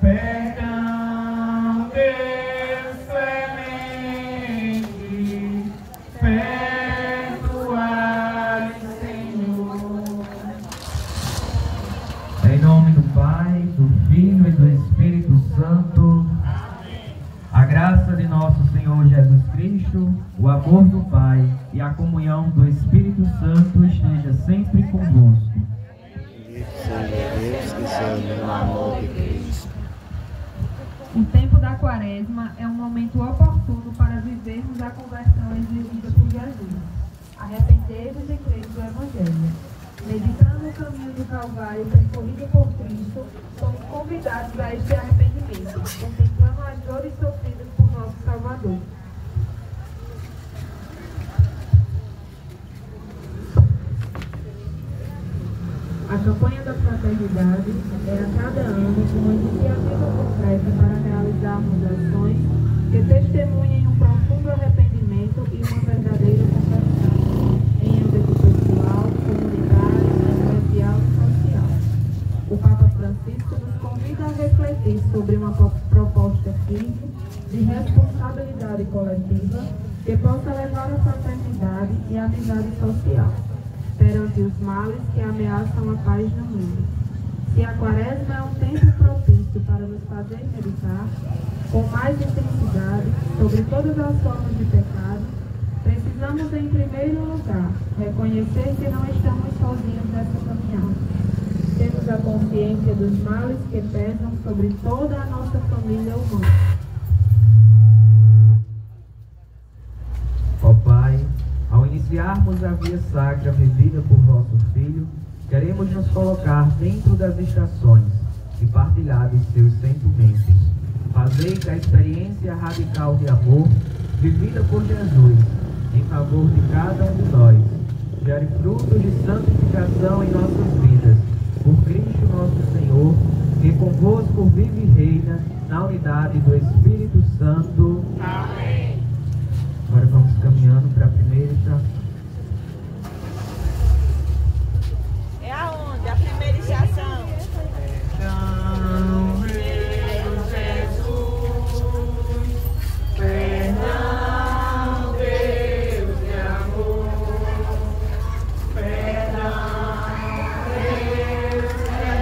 Perdão, Deus clemente, perdoai, Senhor. Em nome do Pai, do Filho e do Espírito Santo. Amém. A graça de nosso Senhor Jesus Cristo, o amor do Pai e a comunhão do Espírito Santo esteja sempre convosco. Seja Deus que seja no amor de Cristo. O tempo da Quaresma é um momento oportuno para vivermos a conversão exigida por Jesus. Arrependei-vos e crede no Evangelho. Meditando o caminho do Calvário percorrido por Cristo, somos convidados a este arrependimento, contemplando as dores sofridas por nosso Salvador. A campanha da fraternidade é a cada ano uma iniciativa concreta para realizarmos ações que testemunhem um profundo arrependimento e uma verdadeira conversão em âmbito pessoal, comunitário, eclesial e social. O Papa Francisco nos convida a refletir sobre uma proposta firme de responsabilidade coletiva que possa levar à fraternidade e à amizade social perante os males que ameaçam a paz no mundo. Se a Quaresma é um tempo propício para nos fazer meditar com mais intensidade sobre todas as formas de pecado, precisamos, em primeiro lugar, reconhecer que não estamos sozinhos nessa caminhada. Temos a consciência dos males que pesam sobre toda a nossa família humana. Ó Pai, ao iniciarmos a via sacra vivida por vosso Filho, queremos nos colocar dentro das estações e partilhar dos seus sentimentos. Fazei que a experiência radical de amor vivida por Jesus em favor de cada um de nós gere frutos de santificação em nossas vidas. Por Cristo nosso Senhor, que convosco vive e reina na unidade do Espírito Santo. Amém. Agora vamos caminhando para a primeira estação. É aonde? A primeira estação? Perdão, Deus Jesus, perdão, Deus de amor, perdão, Deus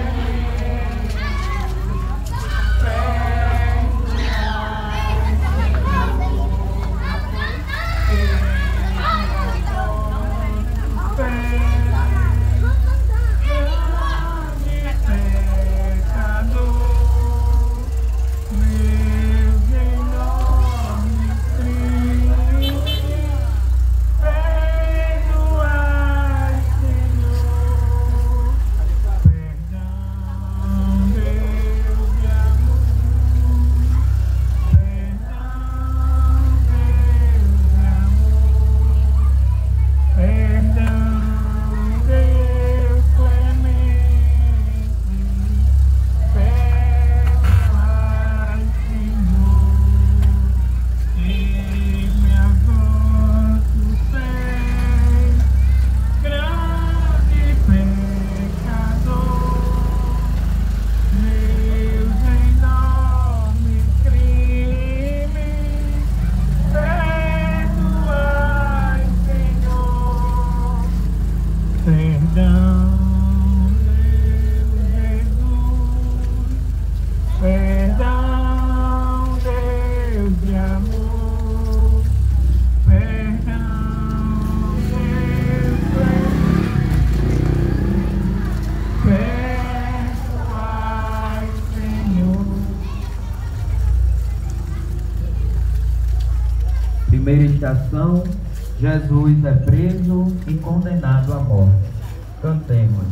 Primeira estação, Jesus é preso e condenado à morte. Cantemos.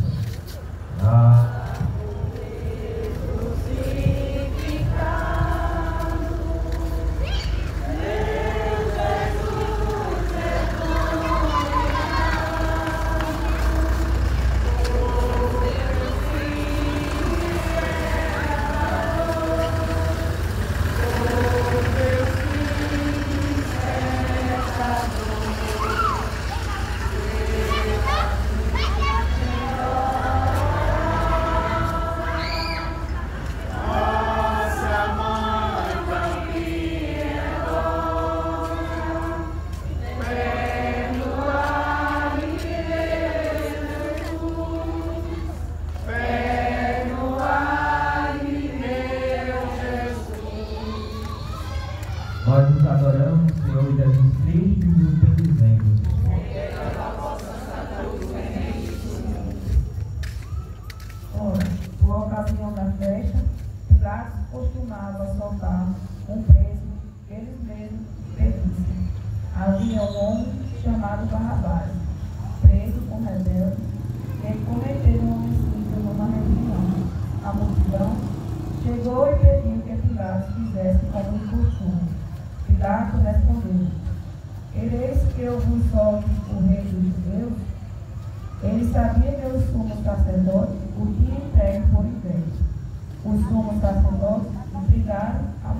Nós os adoramos, Senhor, e Jesus Cristo, e nos bendizemos. Ora, por ocasião da festa, Pilatos costumava soltar um preso que eles mesmos pedissem. Havia um homem chamado Barrabás, preso com rebelde, que cometeu um homicídio numa reunião. A multidão chegou e pediu que Pilatos fizesse como de costume. Pilatos respondeu: Quereis que eu vos solte o rei dos judeus? Ele sabia que os sumos sacerdotes o tinham entregue por inveja. Os sumos sacerdotes intrigaram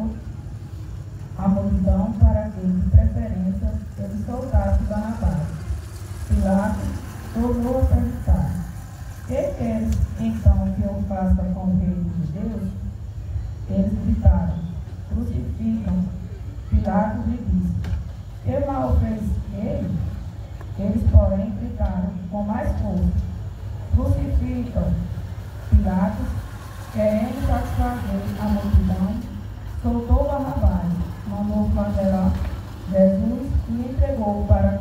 a multidão para que, de preferência, ele soltasse Barrabás. Pilatos tornou a perguntar: Que queres então que eu faça com o rei dos judeus? Eles gritaram: Crucificam. Pilatos lhe disse: Que mal fez ele? Eles, porém, gritaram com mais força: Crucificam. Pilatos, querendo satisfazer a multidão, soltou Barrabás, mandou flagelar Jesus e entregou para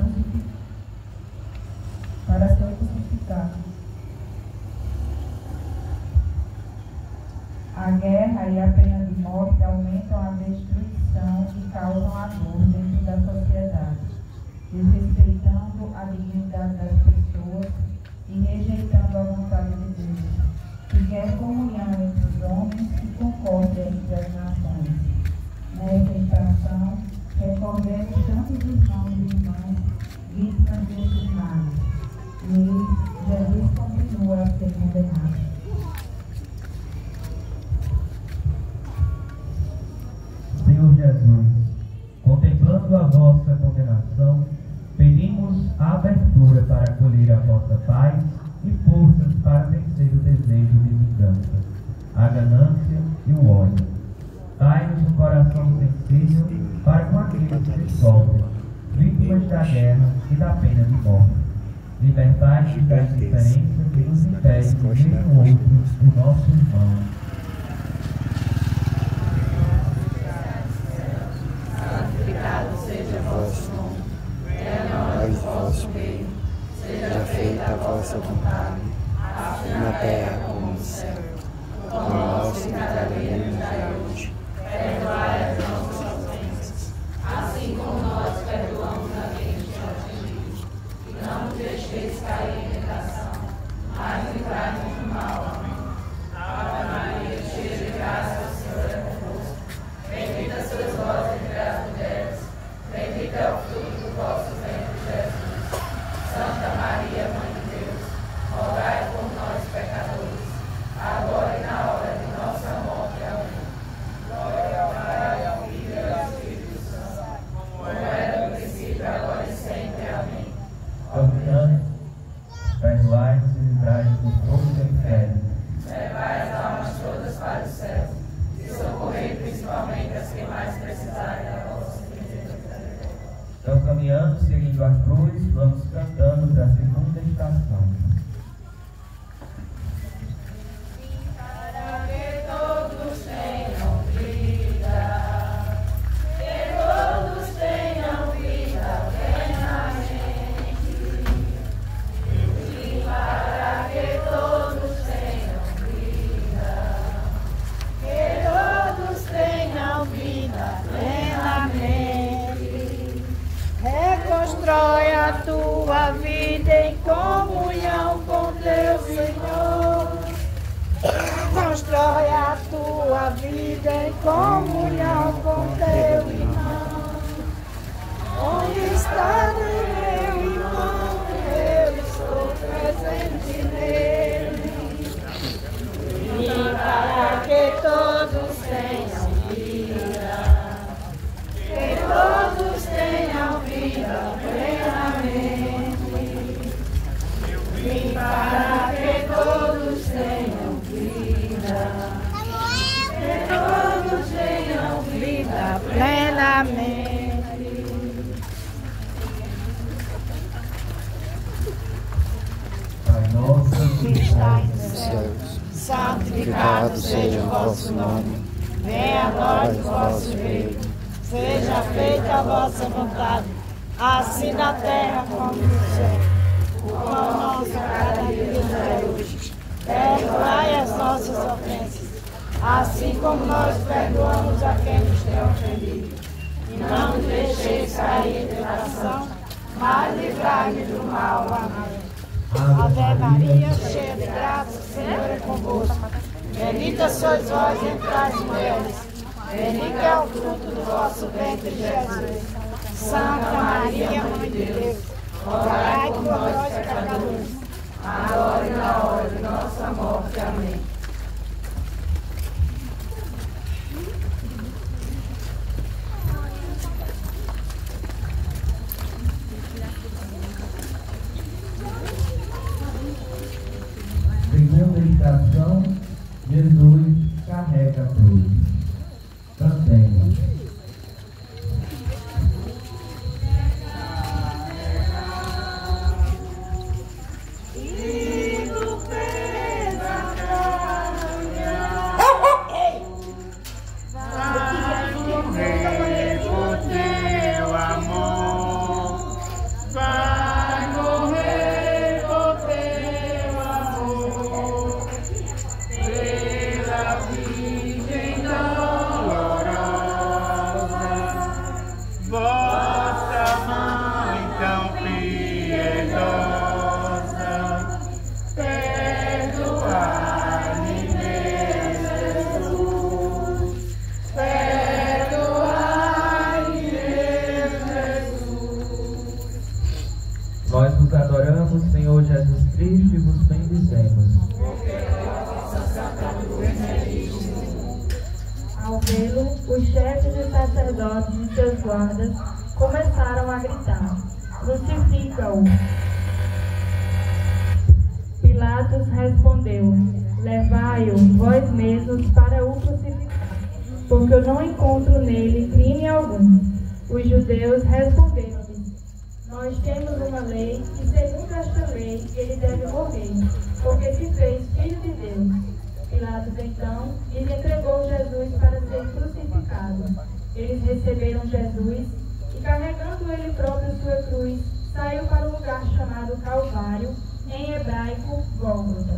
ser crucificado. A guerra e a pena de morte aumentam a destruição e causam a dor dentro da sociedade, desrespeitando a dignidade das pessoas e rejeitando a vontade de Deus, que quer comunhão entre os homens e concórdia entre as nações. Nesta estação, recordemos tantos irmãos e irmãs vítimas desses males, e Jesus continua a ser condenado. Senhor Jesus, contemplando a vossa condenação, pedimos a abertura para acolher a vossa paz e forças para vencer o desejo de vingança, a ganância e o ódio. Dai-nos um coração sensível para com aqueles que sofrem, vítimas da guerra e da pena de morte. Libertai-nos da indiferença que nos impede de ver no outro o nosso irmão. Santificado seja o vosso nome, venha o vosso reino, seja feita a vossa vontade, assim na terra como no céu. O pão nosso que cada dia nos dai hoje, perdoai as nossas ofensas, assim como nós perdoamos a quem nos ofende. E não nos deixeis cair em tentação, mas livrai-nos do mal. Amém. Ave Maria, cheia de graça, o Senhor é convosco. Bendita sois vós entre as mulheres, bendito é o fruto do vosso ventre, Jesus. Santa Maria, Mãe de Deus, rogai por nós, pecadores, agora e na hora de nossa morte. Amém. Glória ao Pai, ao Filho e ao Espírito Santo, como era no princípio, agora e sempre. Amém. Confiantes, perdoai-nos e livrai-nos do fogo do inferno. Levai as almas todas para o céu e socorrei principalmente as que mais precisarem da vossa misericórdia. Então, caminhando, seguindo a cruz, vamos cantando para a segunda estação. Para que todos tenham vida, que todos tenham vida plenamente. E para que todos tenham vida, que todos tenham vida plenamente. Reconstrói a tua vida em comunhão com teu Senhor. Constrói a tua vida em comunhão com teu irmão. Onde está meu irmão? Eu estou presente nele. E para que todos tenham vida, que todos tenham vida plenamente. E para que todos tenham vida, que todos tenham vida plenamente. Pai nosso Que estais nos céus, santificado seja o vosso nome. Venha a nós o vosso reino. Seja feita a vossa vontade, assim na terra como no céu. O pão nosso cada dia nos dai hoje. Perdoai as nossas ofensas, assim como nós perdoamos a quem nos tem ofendido. E não nos deixeis cair em tentação, mas livrai-me do mal. Amém. Ave Maria, cheia de graça, o Senhor é convosco. Bendita sois vós entre as mulheres. Bendito é o fruto do vosso ventre, Jesus. Santa Maria, Mãe de Deus, rogai por nós, pecadores, agora e na hora de nossa morte. Amém. Segunda meditação, Jesus carrega a cruz. Cantemos. Nós vos adoramos, Senhor Jesus Cristo, e vos bendizemos. Ao vê-lo, os chefes e sacerdotes e seus guardas começaram a gritar: crucifica-o! Pilatos respondeu: levai-o vós mesmos para o crucificar, porque eu não encontro nele crime algum. Os judeus responderam: nós temos uma lei e, segundo esta lei, ele deve morrer, porque se fez filho de Deus. Pilatos, então, lhes entregou Jesus para ser crucificado. Eles receberam Jesus e, carregando ele próprio sua cruz, saiu para o lugar chamado Calvário, em hebraico, Gólgota.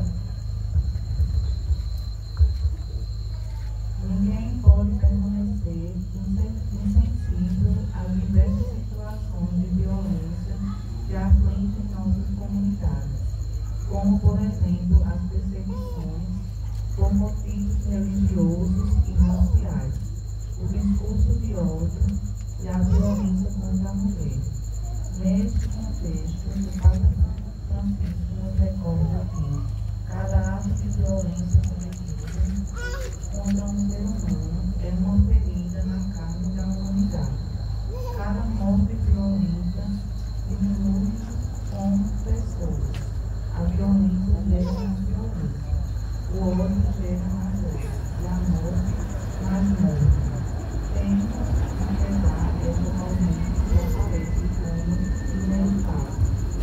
Ninguém pode permanecer insensível às diversas situações de violência que afligem nossas comunidades, como, por exemplo, as perseguições por motivos religiosos e raciais, o discurso de ódio e a violência contra a mulher. Neste contexto, o Papa Francisco nos recorda que cada ato de violência cometida contra um ser humano é uma ferida na carne da humanidade. Cada morte violenta diminui como pessoas. A violência gera mais violência. O ódio gera mais ódio. E a morte, mais morte. Temos que pegar esse momento que aparece como inevitável.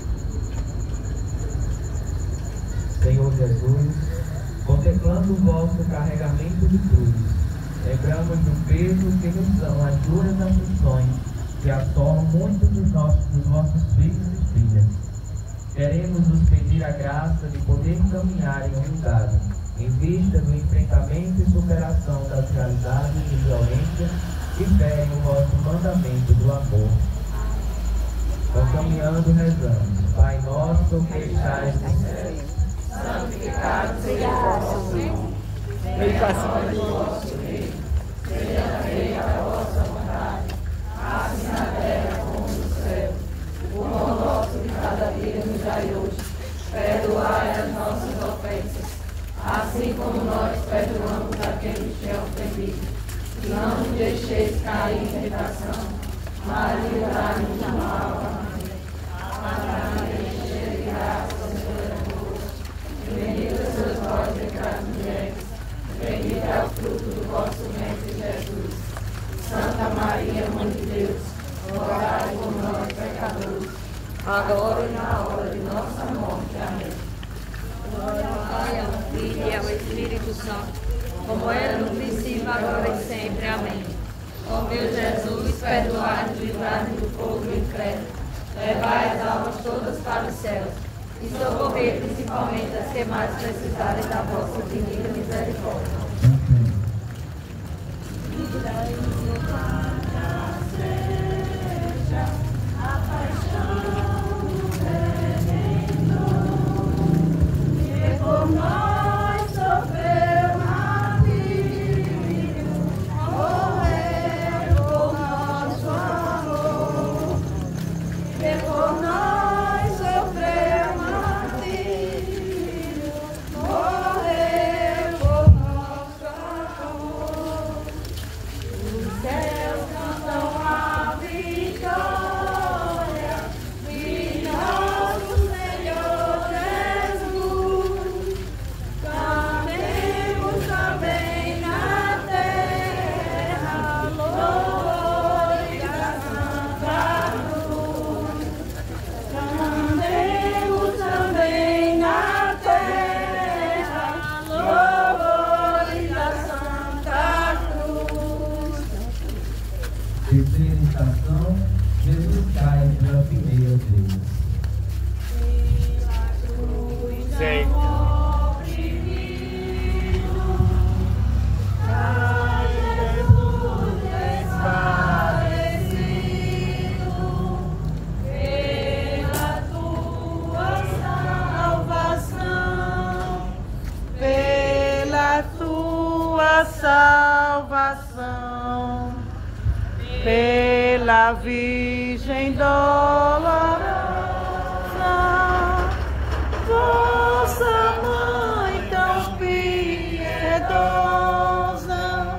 Senhor Jesus, contemplando o vosso carregamento de cruz, lembramos do peso que nos são as duras aflições que assolam muitos dos nossos filhos e filhas. Queremos nos pedir a graça de poder caminhar em unidade, em vista do enfrentamento e superação das realidades de violência que ferem o vosso mandamento do amor. Então, caminhando, rezamos: Pai nosso que estais no céu, Santificado seja o vosso nome. Venha a nós o vosso reino. Seja feita a vossa vontade, assim na terra como no céu. O pão nosso de cada dia nos dai hoje. Perdoai as nossas ofensas, assim como nós perdoamos a quem nos tem ofendido. E não nos deixeis cair em tentação, mas livrai-nos do mal. Amém. Ave Maria, cheia de graça, o Senhor é convosco. Bendita sois vós entre as mulheres, bendito é o fruto do vosso ventre, Jesus. Santa Maria, Mãe de Deus, rogai por nós, pecadores, agora e na hora de nossa morte. Amém. Glória ao Pai, ao Filho e ao Espírito Santo, como era no princípio, agora e sempre. Amém. Ó meu Jesus, perdoai-nos, livrai-nos do fogo do inferno, levai as almas todas para os céus e socorrei principalmente as que mais precisarem da vossa infinita misericórdia. Por nós sofreu martírio, morreu por nosso amor. Que por nós sofreu martírio, morreu por nosso amor. Os céus cantam a vitória de nosso Senhor Jesus. Cantemos também na terra louvores da Santa Cruz. Cantemos também na terra louvores da Santa Cruz. Terceira estação, Jesus cai pela primeira vez. Sim. Salvação, pela Virgem dolorosa, vossa mãe tão piedosa,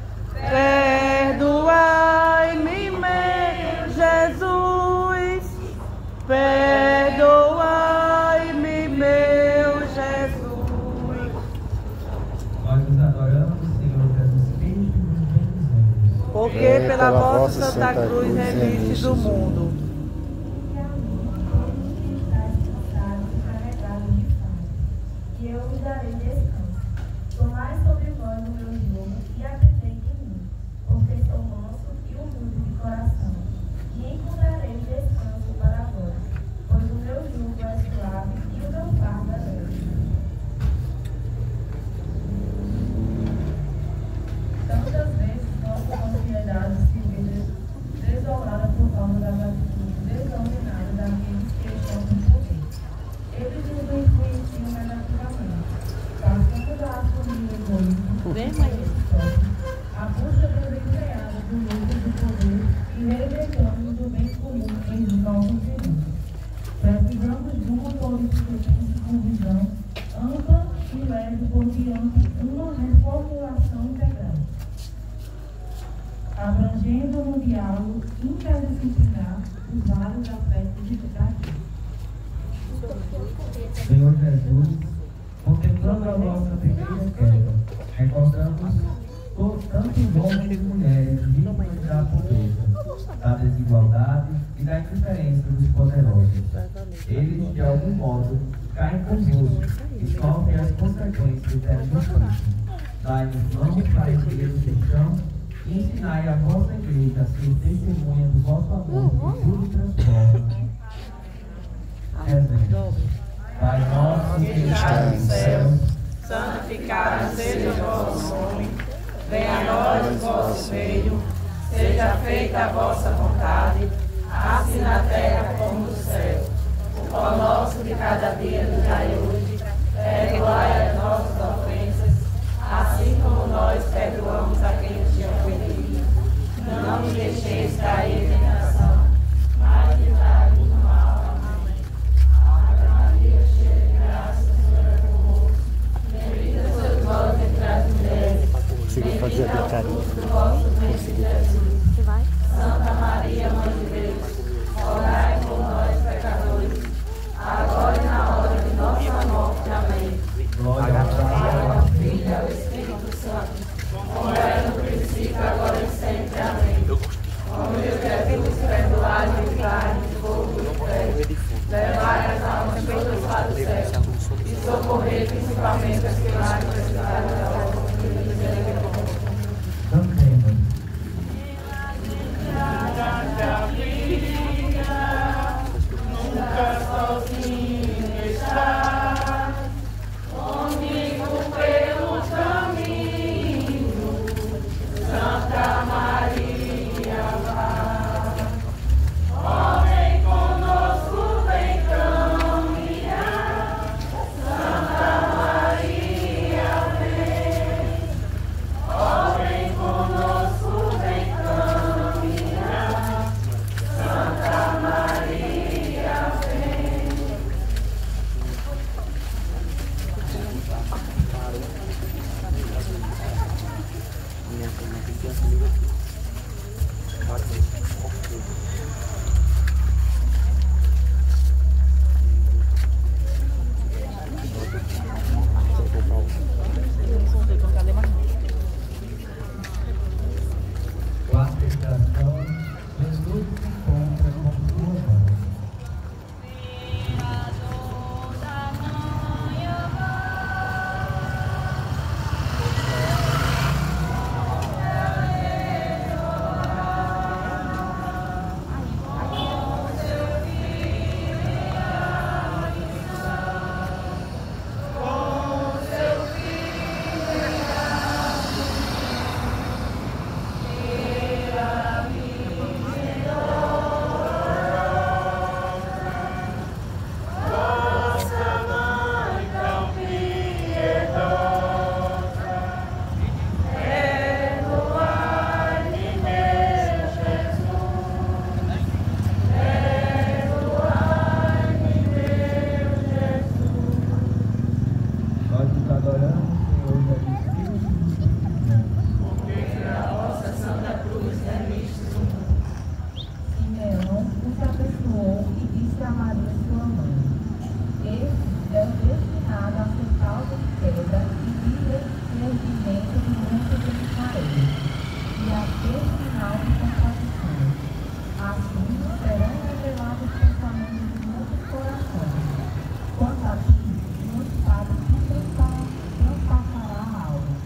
perdoai-me, meu Jesus, perdoai-me, meu Jesus. Nós nos adoramos, Senhor Jesus Cristo, e nos bendizemos. Porque pela vossa Santa Cruz remistes o mundo. E eu vos darei descanso. Tomai sobre vós o meu jugo e aprendei de mim, porque sou manso e humilde de coração, e encontrareis descanso para vós, pois o meu jugo é suave e o meu fardo é leve. Tantas vezes nossa ansiedade se vê desolada por causa das atitudes desordenadas daqueles que estão no poder. Eles nos influenciam negativamente, passando da harmonia egoísta, a busca desenfreada do lucro do poder e relegamos do bem comum em nossos irmãos. Precisamos de uma política com visão ampla e leve por diante uma reformulação integral, abrangendo no diálogo interdisciplinar os vários aspectos de vida. Senhor Jesus, contemplando a vossa primeira queda, recordamos tantos homens e mulheres vítimas da pobreza, da desigualdade e da indiferença dos poderosos. Eles, de algum modo, caem convosco e sofrem as consequências da injustiça. Dai-nos mãos para erguer o chão e ensinai a vossa igreja a ser testemunha do vosso amor que tudo transforma. Rezemos. Pai nosso que estás no céu, Santificado seja o vosso nome, venha a nós o vosso reino, seja feita a vossa vontade, assim na terra como no céu. O pão nosso de cada dia nos dai hoje, perdoai as nossas ofensas, assim como nós perdoamos a quem nos tem ofendido. Não nos deixeis cair em tentação, mas livrai-nos do mal. Amém. Ave Maria, cheia de graça, o Senhor é convosco. Bendita sois vós entre as mulheres, bendito é o fruto do vosso ventre, Jesus. Santa Maria, Mãe de Deus, rogai por nós, pecadores, agora e na hora de nossa morte. Amém. glória ao Pai, Ao Filho e ao Espírito Santo, como era no princípio, agora e sempre. Amém. Ó meu Jesus, perdoai-me e livrai-me do fogo do inferno, levai as almas todas para o céu e socorrei principalmente as que mais precisarem da vossa misericórdia. cantemos. Quarta estação, Jesus se encontra com sua mãe. Nós nos adoramos, Senhor, da Espírito Simeão os abençoou e disse a Maria, sua mãe: Este é o destinado a ser causa de queda e de erguimento do mundo de Israel, e a ser sinal de contradição. Assim serão revelados os pensamentos de muitos corações. Quanto a ti, não sabe que transpassará a alma.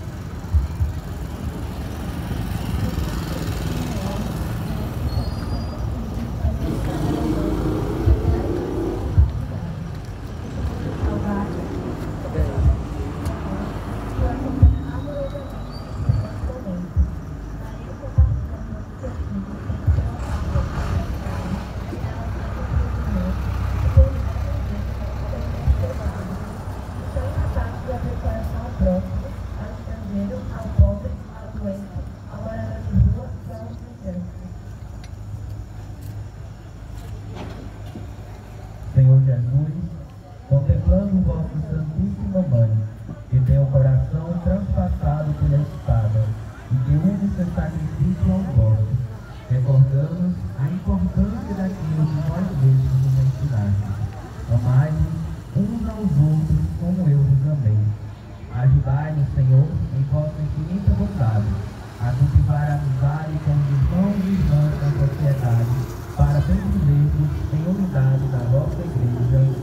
Senhor Jesus, contemplando vossa Santíssima Mãe, que tem o coração transpassado pela espada e que une seu sacrifício ao vosso, recordamos a importância daquilo que nós mesmos nos ensinaste. Amai-vos uns aos outros como eu vos amei. Ajudai-nos, Senhor, em vossa infinita bondade, a cultivar a amizade com os irmãos e irmãs da sociedade, para vivermos em unidade na vossa igreja.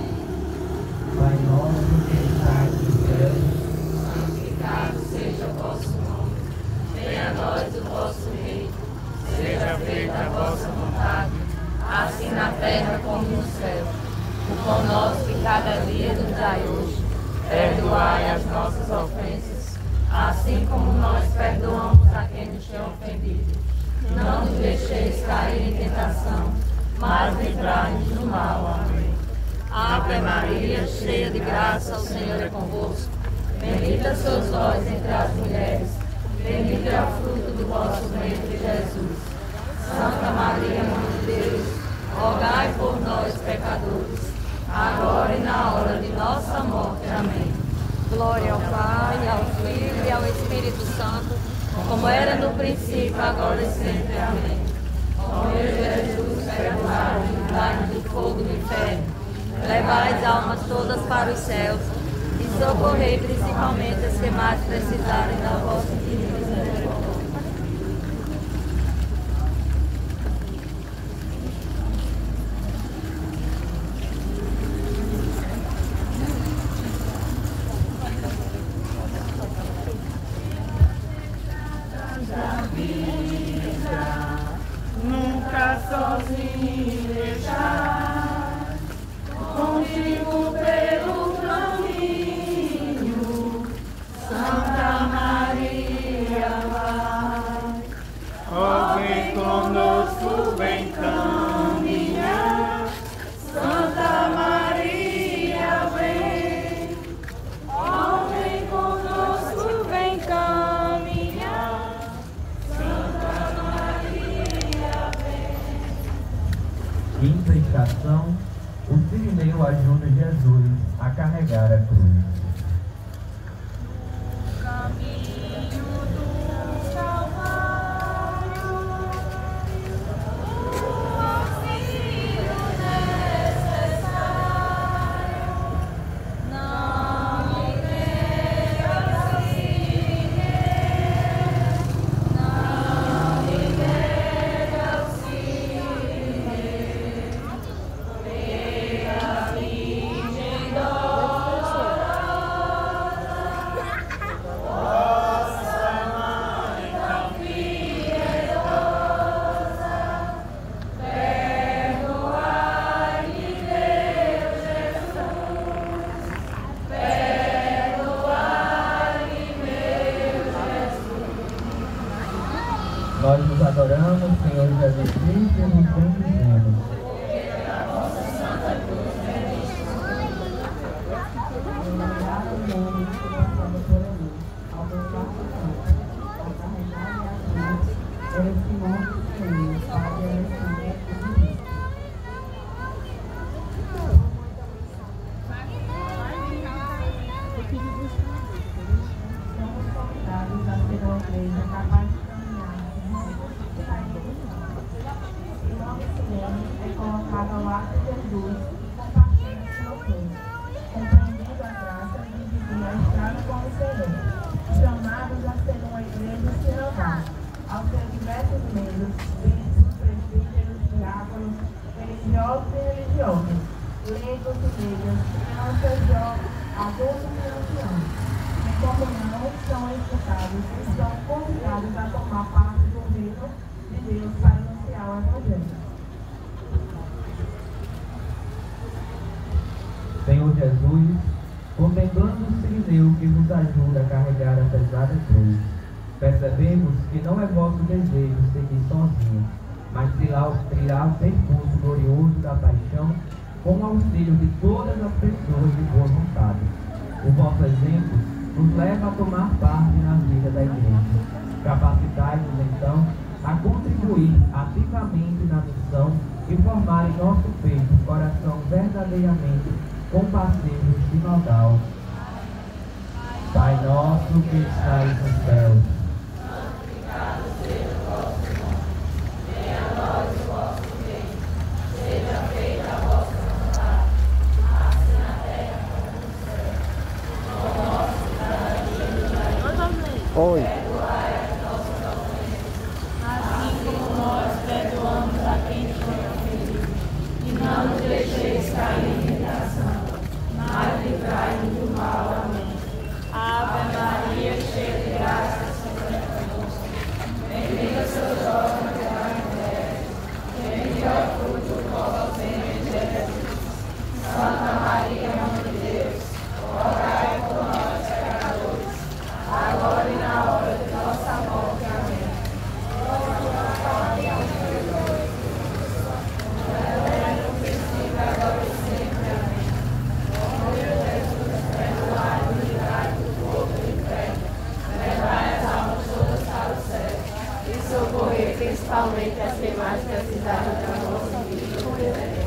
Pai nosso que estás no céu, Santificado seja o vosso nome. Venha a nós o vosso reino. Seja feita a vossa vontade, assim na terra como no céu. O pão nosso de cada dia nos dai hoje. Perdoai as nossas ofensas, assim como nós perdoamos a quem nos tem ofendido. Não nos deixeis cair em tentação, mas livrai-nos do mal. Amém. Ave Maria, cheia de graça, o Senhor é convosco. Bendita sois vós entre as mulheres, bendito é o fruto do vosso ventre, Jesus. Santa Maria, Mãe de Deus, rogai por nós, pecadores, agora e na hora de nossa morte. Amém. Glória ao Pai, ao Filho e ao Espírito Santo, como era no princípio, agora e sempre. Amém. Ó meu Jesus, perdoai-nos, dai-nos do fogo do inferno, levai as almas todas para os céus e socorrei principalmente as que mais precisarem da vossa misericórdia. Nunca sozinho deixar, contigo pelo caminho, Santa Maria vai. Ó, vem conosco, vem caminhar, Santa Maria vem. Ó, vem conosco, vem caminhar, Santa Maria vem. Quinta estação, o Sirineu ajuda Jesus a carregar a cruz. Caminho do Nós nos adoramos, Senhor Jesus Cristo, e nos bendizemos. Senhor Jesus, contemplando o Sirineu que vos ajuda a carregar a pesada cruz, percebemos que não é vosso desejo seguir sozinho, mas trilhar o percurso glorioso da paixão com o auxílio de todas as pessoas de boa vontade. O vosso exemplo nos leva a tomar parte na vida da Igreja. Capacitai-nos, então, a contribuir ativamente na missão e formar em nosso peito um coração verdadeiramente compassivo e sinodal. Pai nosso que estais nos céus, santificado seja o vosso nome. Venha a nós o vosso reino. Seja feita a vossa vontade, assim na terra como no céu. O nosso cada dia nos dai hoje. Perdoai as nossas ofensas, assim como nós perdoamos a quem nos tem ofendido. E não nos deixeis cair em tentação, mas livrai-nos do mal. Amém. Ave Maria, cheia de graça, o Senhor é convosco. Bendita sois vós entre as mulheres, bendito é o fruto do vosso ventre, Jesus. Santa Maria, Mãe de Deus, rogai por nós, pecadores, agora e na hora de nossa morte. Amém. No princípio, agora e sempre. Amém. Ó meu Jesus, perdoai-nos e livrai-nos do fogo do inferno. Levai as almas todas para o céu e socorrer principalmente as que mais precisarem da vossa misericórdia.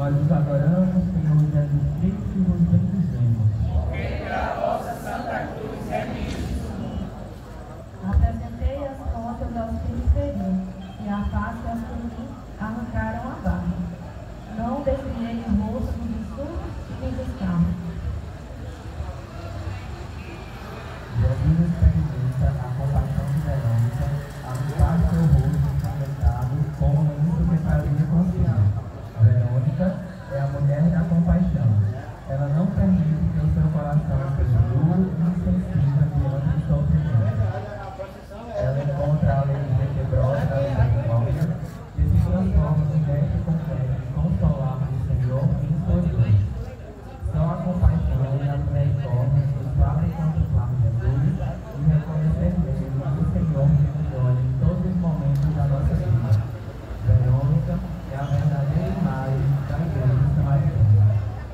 Nós os adoramos, Senhor Jesus Cristo, e vos bendizemos. Porque a vossa Santa Cruz é mística. Apresentei as contas aos que me feriram, e a face aos que me arrancaram a barba. Não desviei o rosto dos insultos e dos escarros. Jesus experimenta a compaixão de Verônica, a limpar seu rosto ensanguentado com o lenço que trazia consigo. Verônica é a mulher da compaixão. Ela não permite que o seu coração seja duro e insensível diante do sofrimento. Ela encontra a alegria que brota da misericórdia e se transforma no mestre completo de consolar o Senhor em suas dores. Só a compaixão e a misericórdia nos fazem contemplar Jesus e reconhecer nele o Senhor que nos olha em todos os momentos da nossa vida. Verônica é a verdadeira imagem da igreja samaritana.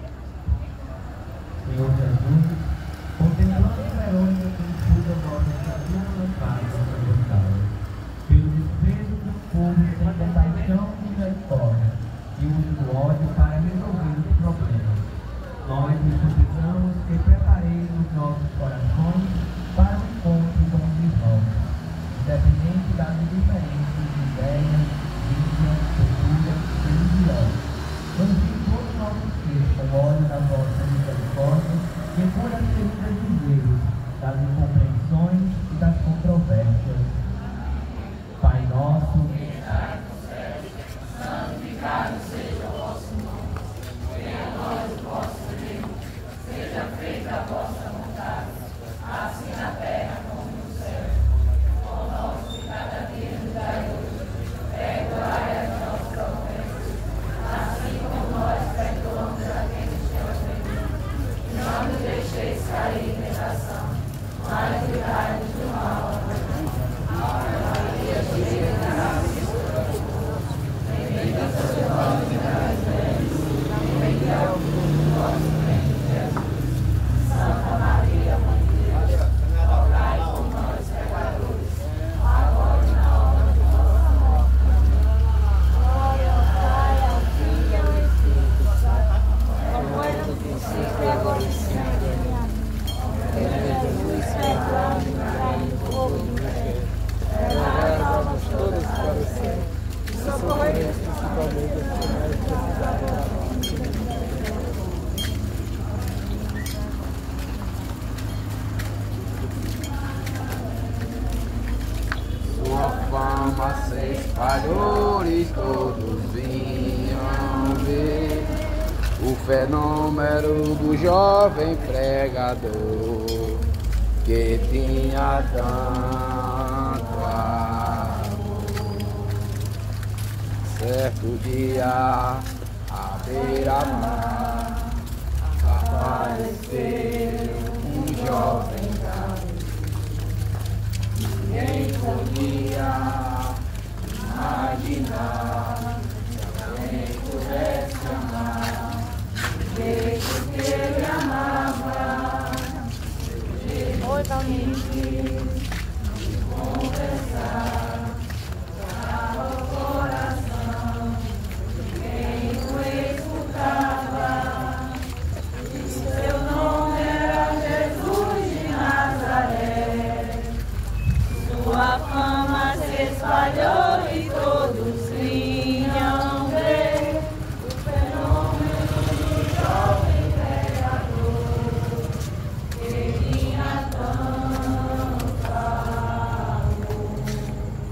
Senhor Jesus, contemplando Verônica que estuda a vossa estatura lançada santificada, pelo desprezo do povo sem compaixão e misericórdia, e uso do ódio para resolver os problemas. Nós lhe suplicamos que prepareis os nossos corações para o encontro com os irmãos, independente das diferenças de ideias, língua, cultura e religião. Envie todo o nosso ser com o óleo da vossa misericórdia e cura as feridas dos erros, das incompreensões e das controvérsias. Pai nosso, que estais no céu, santificado seja o vosso nome. Venha a nós o vosso reino. Seja feita a vossa vontade, assim na terra como no céu. O pão nosso de cada dia nos dai hoje. Perdoai as nossas ofensas, assim como nós perdoamos a quem nos tem ofendido. Não nos deixeis cair em tentação, mas livrai-nos do mal. Ave Maria, cheia de graça, bendita sois vós entre as mulheres, e bendito é o fruto do vosso ventre, Jesus. Santa Maria, Mãe de Deus, rogai por nós, pecadores, agora e na hora de nossa morte. Glória ao Pai, ao Filho e ao Espírito Santo, como era no princípio e agora e sempre. Jesus, perdoa-nos do fogo do inferno, levai as almas todas para o céu, e socorrei principalmente os que mais precisarem. Sua fama se espalhou e todos vinham ver o fenômeno do jovem pregador que tinha tanto amor. Certo dia, à beira-mar, apareceu um jovem garoto. Ninguém podia imaginar que alguém pudesse amar do jeito que ele amava, do jeito que quis conversar, tocava o coração de quem o escutava. E seu nome era Jesus de Nazaré. Sua fama se espalhou e todos vinham ver o fenômeno do jovem pregador que tinha tanto amor.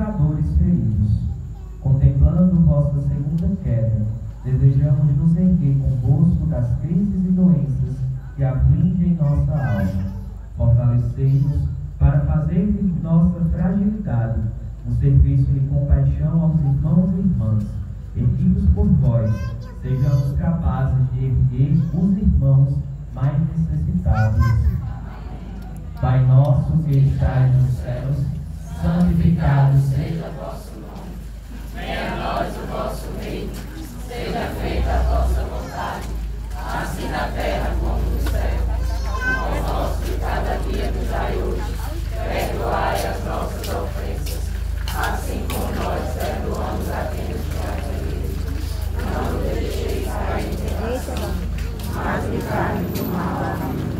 pecadores feridos. Contemplando vossa segunda queda, desejamos nos erguer convosco das crises e doenças que afligem nossa alma. Fortalecei-nos para fazer de nossa fragilidade um serviço de compaixão aos irmãos e irmãs. Erguidos por vós, sejamos capazes de erguer os irmãos mais necessitados. Pai nosso que estais nos céus, santificado seja o vosso nome. Venha a nós o vosso reino, seja feita a vossa vontade, assim na terra como no céu. O pão nosso de cada dia nos dai hoje, perdoai as nossas ofensas, assim como nós perdoamos a quem nos tem ofendido. Não nos deixeis cair em tentação, mas livrai-nos do mal.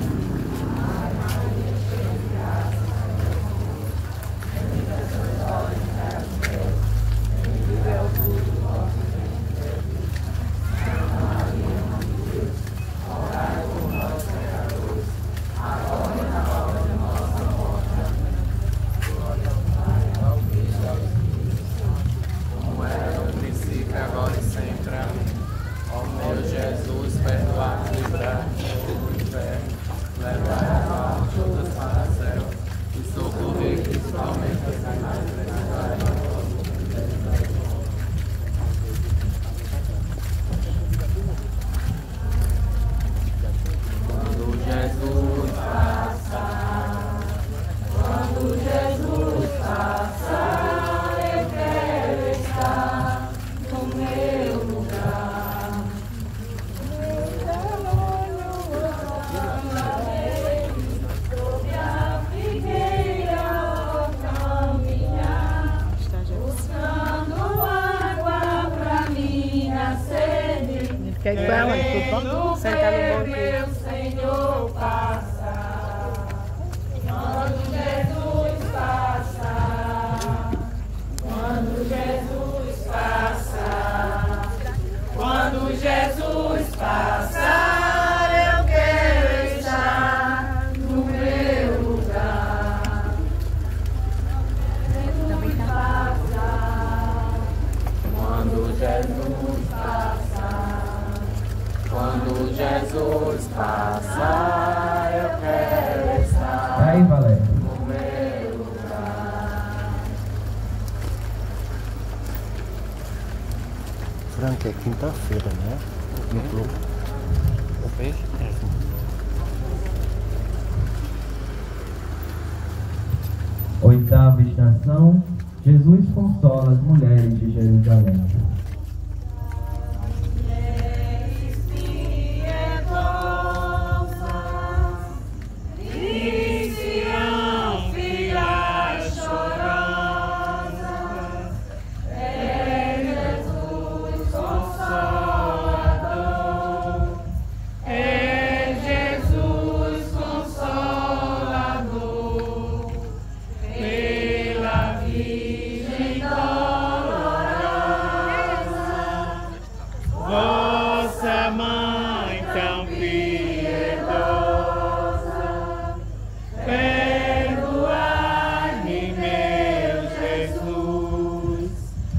Quer ir pra onde? Tudo bom? Sentar no banco. Meu Senhor passa, quando Jesus passa, quando Jesus passa, quando Jesus passa, eu quero estar no meu lugar. Jesus passa, quando Jesus passa. Quando Jesus passa, eu quero estar Aí, Valéria. no meu lugar. Frank, é quinta-feira, né? No clube. Oitava estação, Jesus consola as mulheres de Jerusalém. Vossa mãe tão piedosa, perdoai-me, meu Jesus,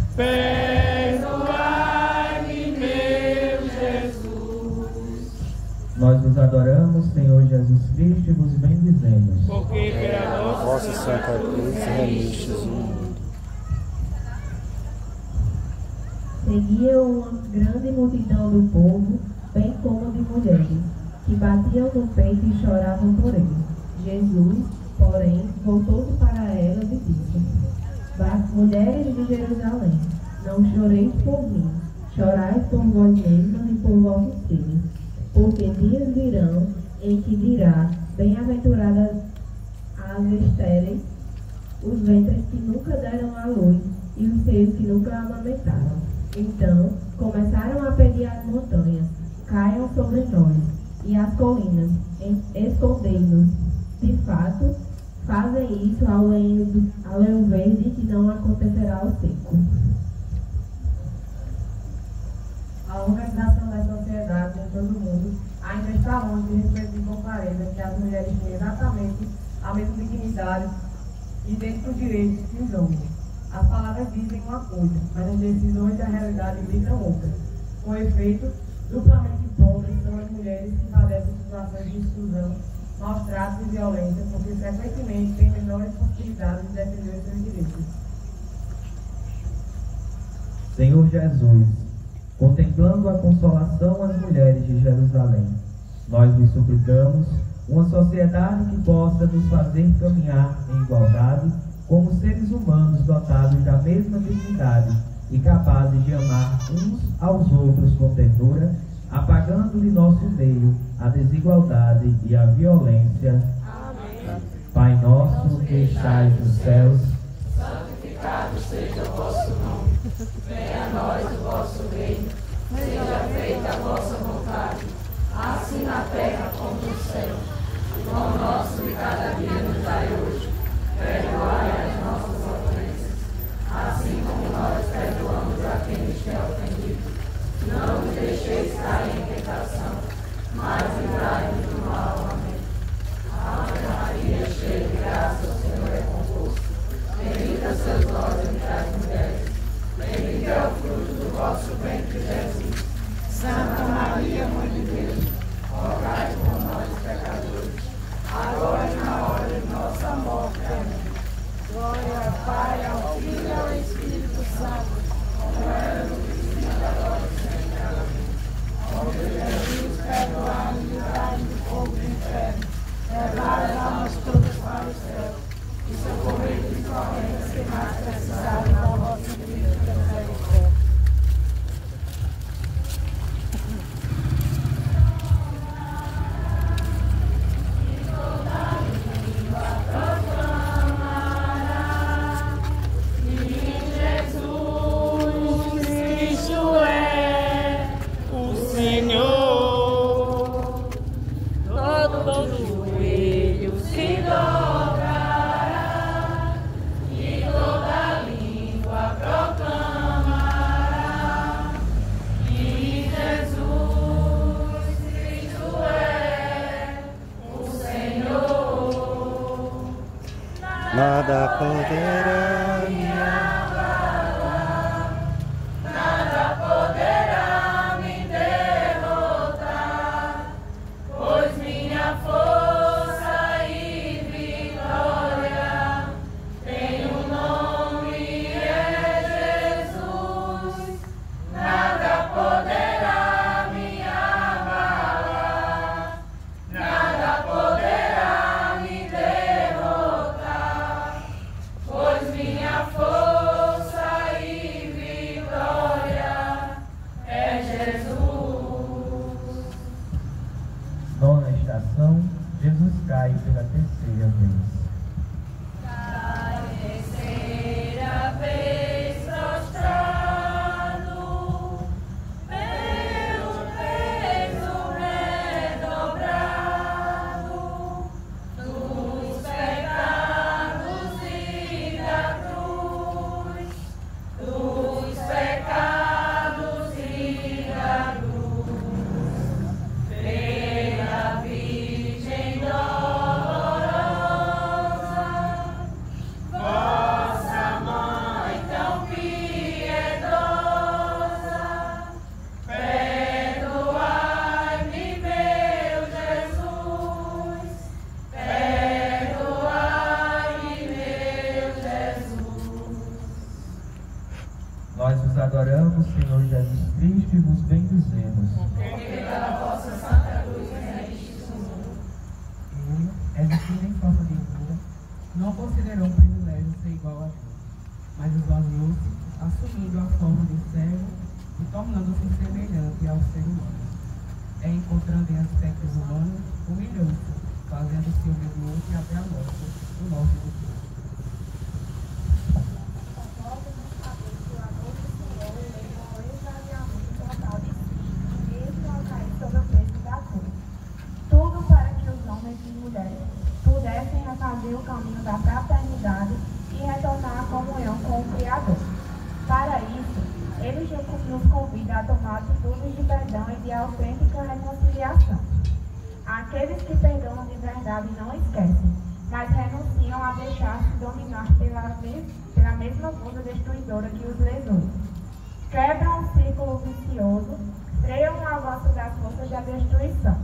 perdoai-me, meu Jesus. Nós vos adoramos, Senhor Jesus Cristo, e vos bendizemos. Porque pela Vossa Santa Cruz remistes o mundo. Seguia uma grande multidão do povo, bem como de mulheres, que batiam no peito e choravam por ele. Jesus, porém, voltou-se para elas e disse: Mulheres de Jerusalém, não choreis por mim, chorai por vós mesmas e por vossos filhos, porque dias virão em que dirá: Bem-aventuradas as estéreis, os ventres que nunca deram à luz e os seios que nunca amamentaram. Então começaram a pedir às montanhas: caiam sobre nós, e às colinas: escondei-nos. De fato, fazem isso ao lenho verde, que não acontecerá ao seco. A organização das sociedades em todo o mundo ainda está longe de refletir com clareza que as mulheres têm exatamente a mesma dignidade e dentro dos direitos que os homens. As palavras dizem uma coisa, mas as decisões da realidade gritam outra. Com efeito, duplamente pobres são as mulheres que padecem situações de exclusão, maus tratos e violência, porque frequentemente têm menores possibilidades de defender os seus direitos. Senhor Jesus, contemplando a consolação às mulheres de Jerusalém, nós lhe suplicamos uma sociedade que possa nos fazer caminhar em igualdade como seres humanos dotados da mesma dignidade e capazes de amar uns aos outros com ternura, apagando de nosso meio a desigualdade e a violência. Amém. Pai nosso que estais nos céus, santificado seja o vosso nome. Venha a nós o vosso reino. Seja feita a vossa vontade, assim na terra como no céu. O pão nosso de cada dia nos dai hoje. Perdoai as nossas ofensas, assim como nós perdoamos a quem nos tem ofendido. Não nos deixeis cair em tentação, mas livrai-nos do mal. Amém. Ave Maria, cheia de graça, o Senhor é convosco. Bendita sois vós entre as mulheres. Bendito é o fruto do vosso ventre, Jesus. Santa Maria, Mãe de Deus, rogai por nós, pecadores, agora e na hora de nossa morte. Amém. Glória ao Pai, ao Filho e ao Espírito Santo, como era no princípio, agora e sempre. Amém. Ó Jesus, perdoai-nos e livrai-nos do fogo do inferno. Levai as almas todas para o céu e socorrei principalmente as que mais precisarem da vossa infinita misericórdia. Nada poderá me abalar, Nada poderá me derrotar, pois minha força e vitória tem um nome, é Jesus. Nada poderá me abalar, nada poderá me derrotar, pois minha força e vitória é Jesus. nona estação, Jesus cai pela terceira vez. Da terceira vez prostrado, pelo peso redobrado dos pecados e da cruz, dos pecados e da cruz, pela Virgem dolorosa, vossa mãe tão piedosa, perdoai-me, meu Jesus, perdoai-me, meu Jesus. Nós vos adoramos, Senhor Jesus Cristo, e vos bendizemos. Porque pela vossa santa cruz remistes o mundo. Ele, existindo em forma de cura, não considerou um privilégio ser igual a Deus, mas esvaziou-se, assumindo a forma de servo e tornando-se semelhante ao ser humano. Encontrando em aspectos humanos, humilhou-se, fazendo-se obediente até a morte do nosso Deus. Tudo para que os homens e mulheres pudessem refazer o caminho da fraternidade e retornar à comunhão com o Criador. Para isso, ele nos convida a tomar atitudes de perdão e de autêntica reconciliação. Aqueles que perdoam de verdade não esquecem, mas renunciam a deixar-se dominar pela pela mesma força destruidora que os lesou. Quebram um círculo vicioso, freiam o avanço das forças da destruição.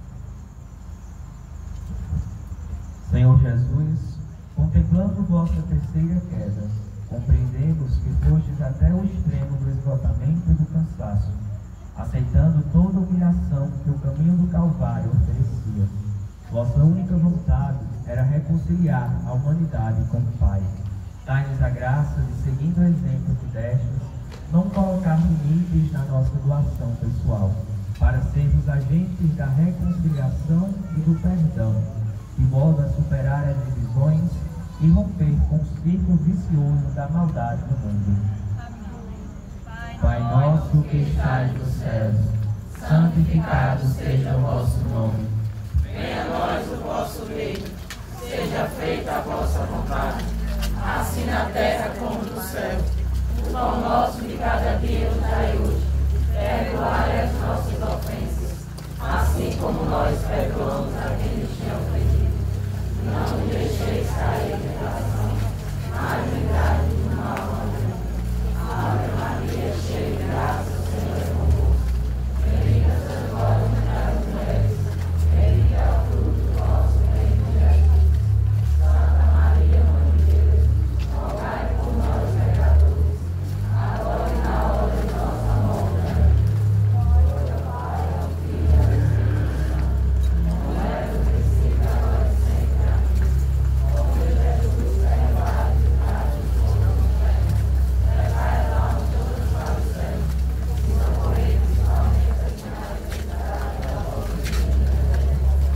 Senhor Jesus, contemplando vossa terceira queda, compreendemos que fostes até o extremo do esgotamento e do cansaço, aceitando toda a humilhação que o caminho do Calvário oferecia. Vossa única vontade era reconciliar a humanidade com o Pai. Dai-nos a graça de, seguindo o exemplo que destes, não colocar limites na nossa doação pessoal, para sermos agentes da reconciliação e do perdão, de modo a superar as divisões e romper com o círculo vicioso da maldade do mundo. Pai nosso que estais nos céus, santificado seja o vosso nome. Venha a nós o vosso reino, seja feita a vossa vontade, assim na terra como no céu. O pão nosso de cada dia nos dai hoje, perdoai as nossas ofensas, assim como nós perdoamos a quem nos tem ofendido. Não nos deixeis cair em tentação, mas livrai-nos do mal. Ave Maria, cheia de graça, o Senhor é convosco. Bendita sois vós entre as mulheres, bendito é o fruto do vosso ventre, Jesus. Santa Maria, Mãe de Deus, rogai por nós, pecadores, agora e na hora de nossa morte. Glória ao Pai, ao Filho e ao Espírito Santo, como era no princípio, agora e sempre. Amém. Ó meu Jesus, perdoai os pecados de todos os infernos, levai as almas todas para o céu, e socorrei principalmente as que mais necessitarem da vossa misericórdia.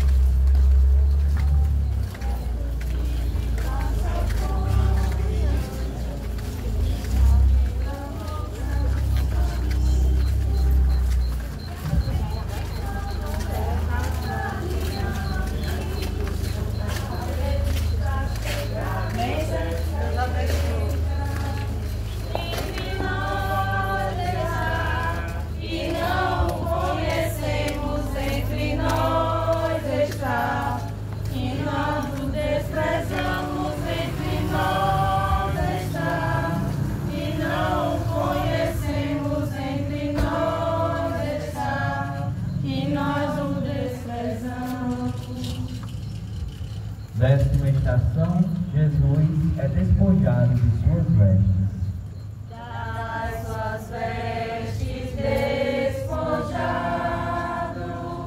Entre nós está, e não o conhecemos, entre nós está, e nós o desprezamos, entre nós está, e não o conhecemos, entre nós está, e nós o desprezamos. Décima estação, Jesus é despojado de suas vestes. Das suas vestes despojado,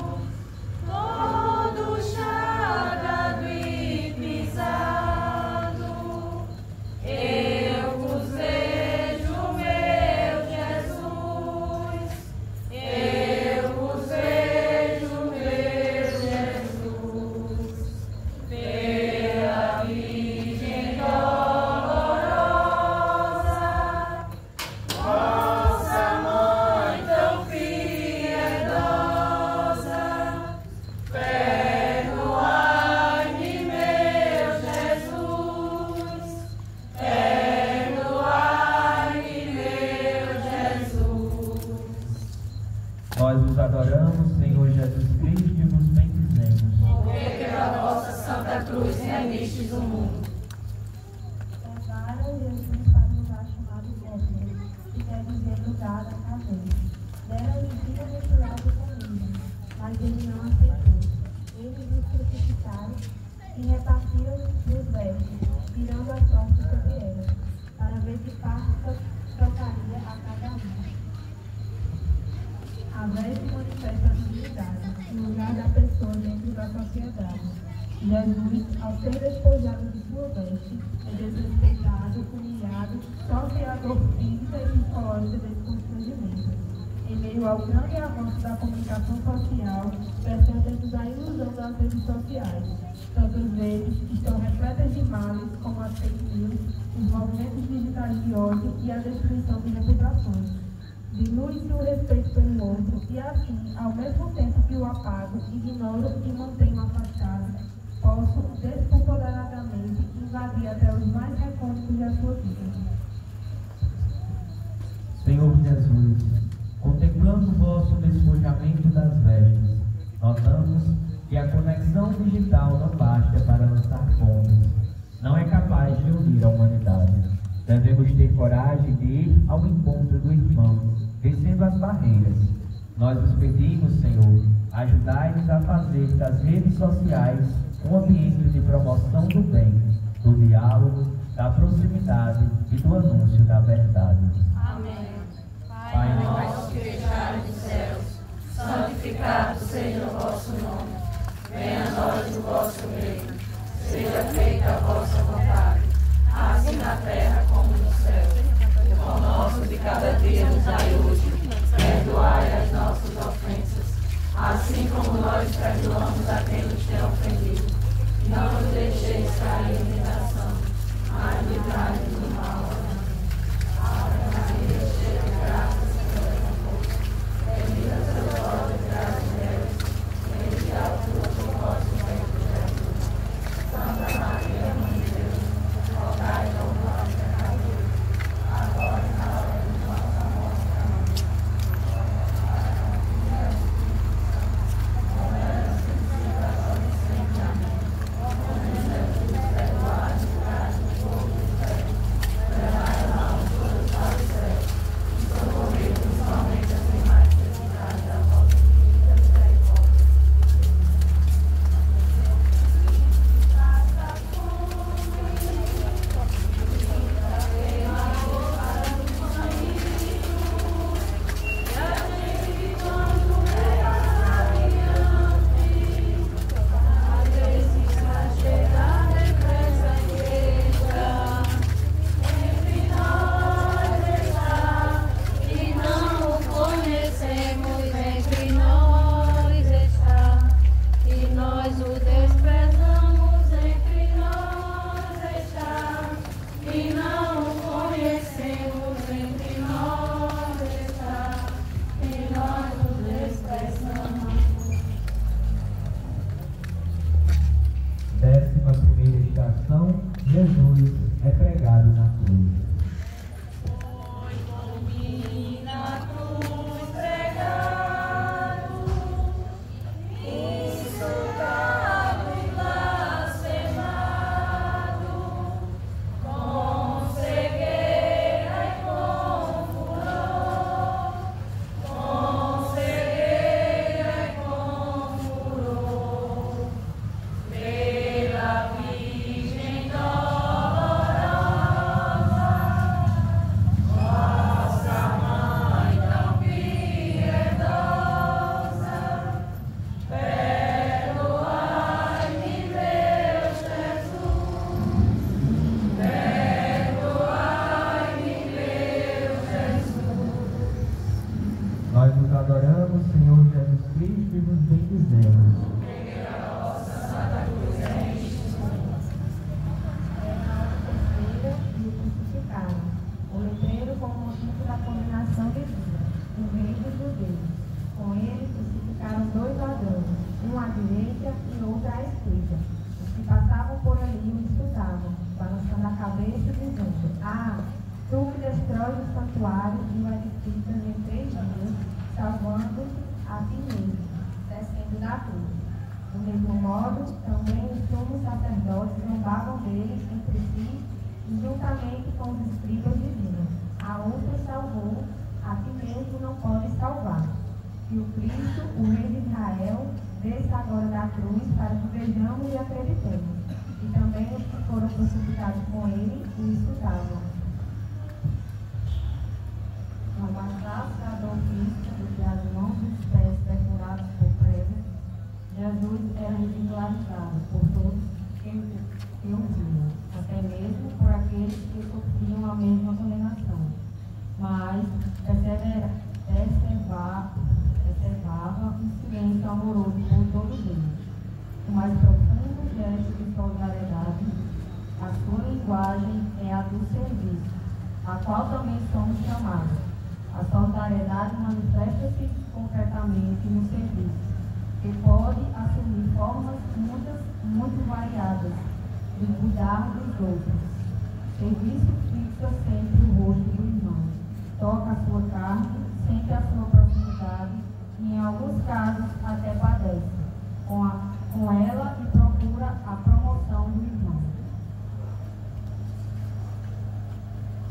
todo chagado e pisado, eu vos vejo, meu Jesus, eu vos vejo, meu Jesus, pela Virgem dolorosa, vossa mãe tão piedosa, perdoai-me, meu Jesus, perdoai-me, meu Jesus. Nós os adoramos, Senhor Jesus Cristo, e vos bendizemos. Porque pela vossa Santa Cruz remistes o mundo. Levaram Jesus para um lugar chamado Gólgota, que quer dizer lugar da caveira. Deram-lhe vida misturada com comida, mas ele não aceitou. Eles os crucificaram e repartiram os vestes, tirando a sorte sobre elas, para ver que parte tocaria a cada um. A veste manifesta a dignidade, o lugar da pessoa dentro da sociedade. Jesus, ao ser despojado de sua veste, é desrespeitado, humilhado, sofre a dor física e psicológica desse constrangimento. Em meio ao grande avanço da comunicação social, percebemos a ilusão das redes sociais. Tantas vezes estão repletas de males como as fake news, os movimentos digitais de ódio e a destruição de reputações. Dilui-se o respeito pelo outro e assim, ao mesmo tempo que o apago, ignoro e mantenho afastado, posso descontroladamente invadir até os mais recônditos da sua vida. Senhor Jesus, contemplando o vosso despojamento das vestes, notamos que a conexão digital não basta para lançar pontes, não é capaz de unir a humanidade. Devemos ter coragem de ir ao encontro do irmão, vencendo as barreiras. Nós os pedimos, Senhor, ajudai-nos a fazer das redes sociais um ambiente de promoção do bem, do diálogo, da proximidade e do anúncio da verdade. Amém. Pai nosso que estás nos céus, santificado seja o vosso nome. Venha a nós o vosso reino. Seja feita a vossa vontade, assim na terra como no céu. O pão nosso de cada dia nos dai hoje. Perdoai as nossas ofensas, assim como nós perdoamos a quem nos tem ofendido. Não nos deixeis cair em tentação, mas livrai-nos do mal. Ave Maria, cheia de graça, o Senhor é convosco. Bendita sois vós entre as mulheres, bendito é o fruto do vosso ventre, Jesus. Santa Maria, Mãe de Deus, rogai por nós, pecadores, agora e na hora de nossa morte. Amém. Jesus é pregado na cruz. Nós nos adoramos, Senhor Jesus Cristo, e nos bendizemos. O letreiro com o motivo da condenação de vida, o rei dos judeus. Com ele crucificaram dois ladrões, um à direita e outro à esquerda. Os que passavam por ali o escutavam, balançando a cabeça e dizendo: Ah, tu que destróis o santuário e o edificas em 3 dias, salvando a ti mesmo, descendo da cruz. Do mesmo modo, também os sumos sacerdotes zombavam deles entre si, e juntamente com os escribas diziam: A outro salvou, a ti mesmo não pode salvar. E o Cristo, o Rei de Israel, desça agora da cruz para que vejamos e acreditemos. E também os que foram crucificados com ele o escutavam. Não bastasse cada ofício do que as mãos e os pés perfurados por pregos, Jesus era ridicularizado por todos que o viam, até mesmo por aqueles que sofriam a mesma condenação. Mas preservava um silêncio amoroso por todos eles. O mais profundo gesto de solidariedade, a sua linguagem é a do serviço, a qual também somos chamados. A solidariedade manifesta-se concretamente no serviço, que pode assumir formas muito variadas de cuidar dos outros. Serviço fixa sempre o rosto do irmão, toca a sua carne, sente a sua proximidade e, em alguns casos, até padece com ela e procura a promoção do irmão.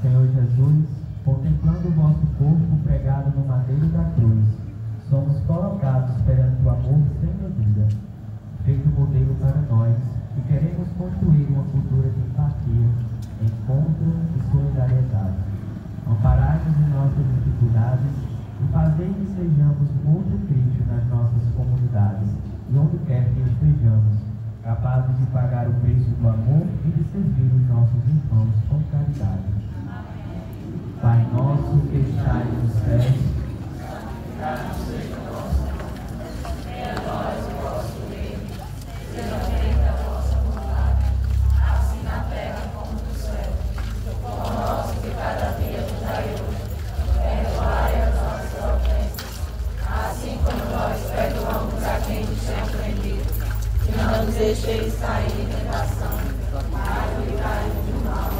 Senhor Jesus, contemplando o vosso corpo pregado no madeiro da cruz, somos colocados perante o amor sem medida, feito modelo para nós, e queremos construir uma cultura de empatia, encontro e solidariedade. Amparai-nos em nossas dificuldades e fazei que sejamos outro Cristo nas nossas comunidades e onde quer que estejamos, capazes de pagar o preço do amor e de servir os nossos irmãos com caridade. Pai nosso que estais nos céus, santificado seja o vosso nome. Venha a nós o vosso reino. Seja feita a vossa vontade, assim na terra como no céu. O pão nosso de cada dia nos dai hoje. Perdoai as nossas ofensas, assim como nós perdoamos a quem nos tem ofendido. E não nos deixeis cair em tentação, mas livrai-nos do mal.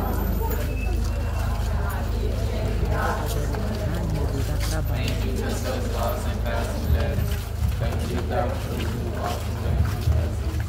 Bendita sois vós entre as mulheres, bendito é o fruto do vosso ventre, Jesus.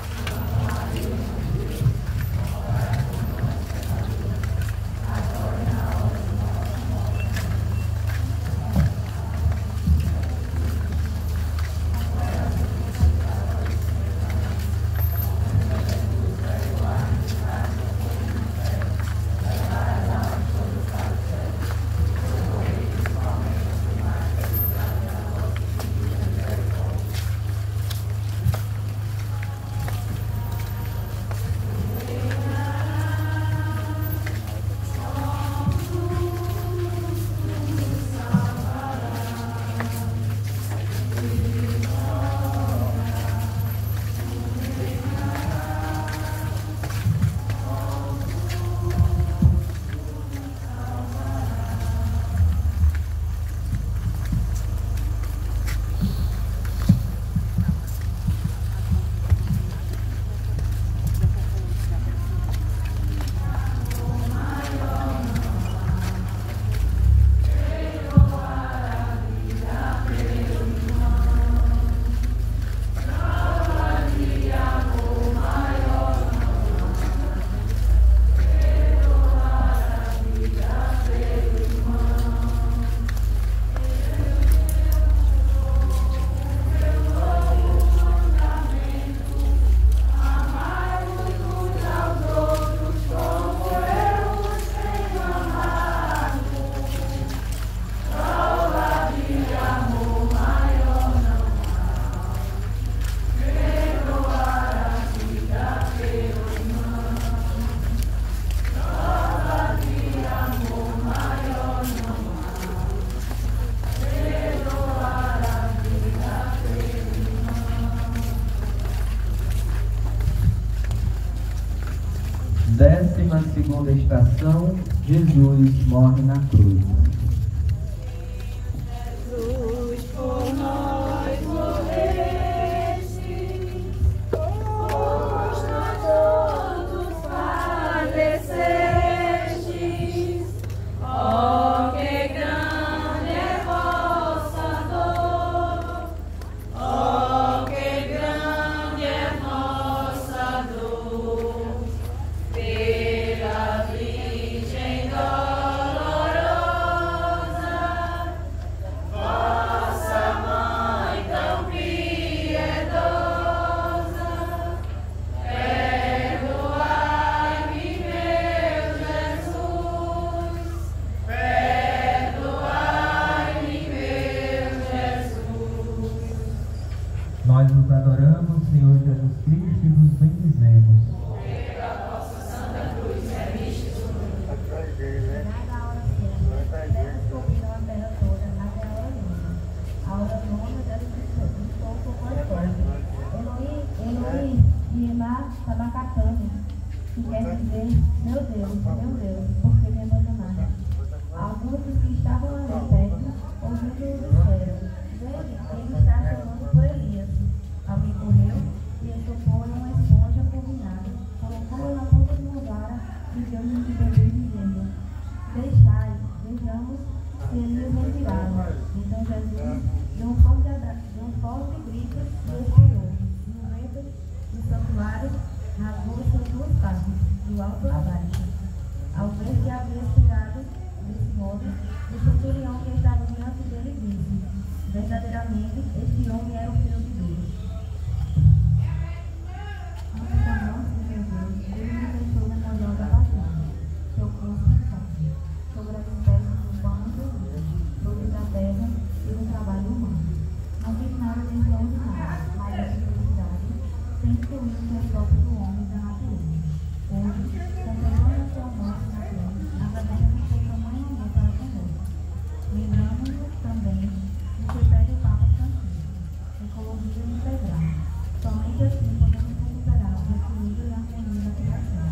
Segunda estação, Jesus morre na cruz. Jesus por nós morreste, por nós todos padecestes. Oh, que grande é vossa dor! Oh, que grande é nossa dor! Pela Virgem dolorosa, vossa mãe tão piedosa, perdoai-me, meu Jesus, perdoai-me, meu Jesus. Nós nos adoramos, Senhor Jesus Cristo, e vos bendizemos. Que quer dizer, meu Deus, por que me abandonaste? Alguns dos que estavam ali perto, ouvindo o dos céus, veja, ele está chamando por Elias. Alguém correu e ensopou em uma esponja com vinagre, colocou-a na ponta de uma vara e deu-lhe de beber, dizendo: deixai, vejamos se Elias vem tirá-lo. Então Jesus deu um forte grito e expirou. E o vento do santuário rasgou suas duas partes, do alto a baixo. Ao ver que havia expirado desse modo, o centurião que estava diante dele disse: verdadeiramente, este homem era o Filho de Deus. Antes da morte de Jesus, ele me deixou memorial da batalha, seu corpo em casa, sobre as espécies do pão e do vinho, frutos da terra e do trabalho humano. Não fiz nada de extraordinário, mas de felicidade, sem excluir o respeito do homem e da natureza. Hoje, contemplando a sua morte na cruz, agradecemos por tamanho amor para conosco. Lembramos-nos também do que pede o Papa Francisco, ecologia integral. Somente assim podemos recuperar o equilíbrio e a harmonia da criação.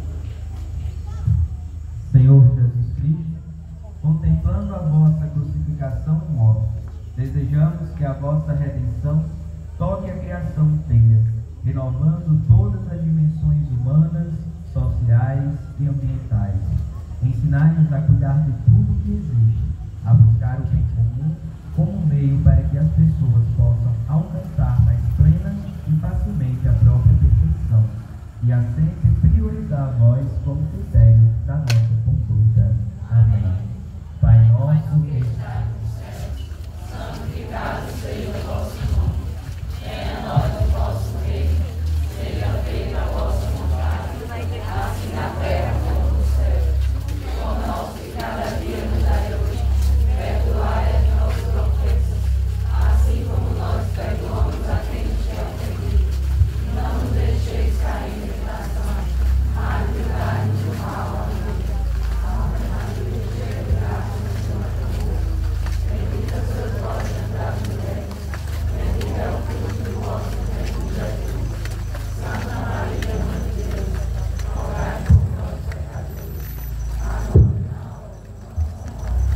Senhor Jesus Cristo, contemplando a vossa crucificação e morte, desejamos que a vossa redenção toque a criação inteira, renovando todas as dimensões humanas, sociais e ambientais. Ensinai-nos a cuidar de tudo que existe, a buscar o bem comum como meio para que as pessoas possam alcançar mais plena e facilmente a própria perfeição, e a sempre priorizar a vós como critério da nossa conduta. Amém. Pai nosso que estás no céu, santificado seja o vosso nome. Venha a nós o vosso reino. Seja feita a vossa vontade, assim na terra como no céu. O pão nosso de cada dia nos dai hoje. Perdoai as nossas ofensas, assim como nós perdoamos a quem nos tem ofendido. E não nos deixeis cair em tentação, mas livrai-nos do mal. Amém. Ave Maria, cheia de graça, o Senhor é convosco. Bendita sois vós entre as mulheres, bendito é o fruto do vosso ventre, Jesus. Santa Maria, Mãe de Deus, rogai por nós, pecadores, agora e na hora de nossa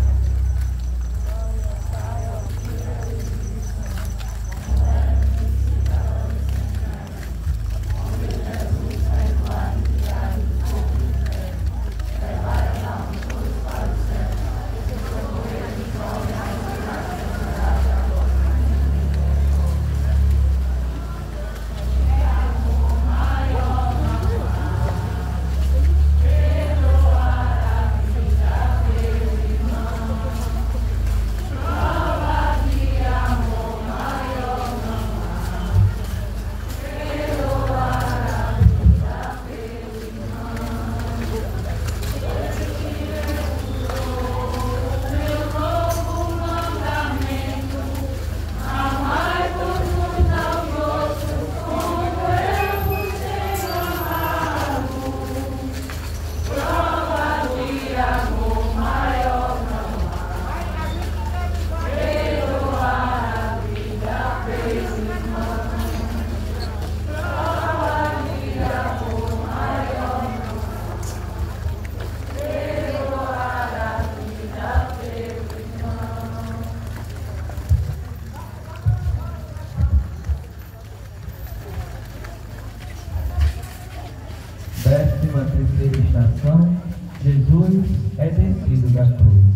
terceira estação, Jesus é descido da cruz.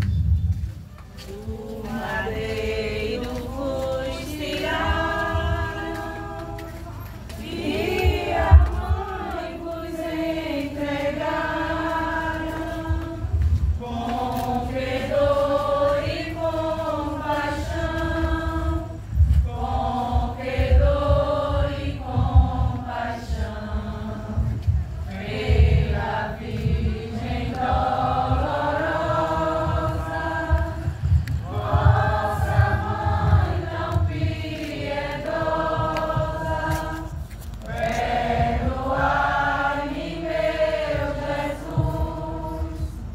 O madeiro foi tirado e a mãe vos entregaram com fedor e compaixão, com fedor e compaixão, pela Virgem dolorosa, vossa mãe tão piedosa, perdoai-me, meu Jesus,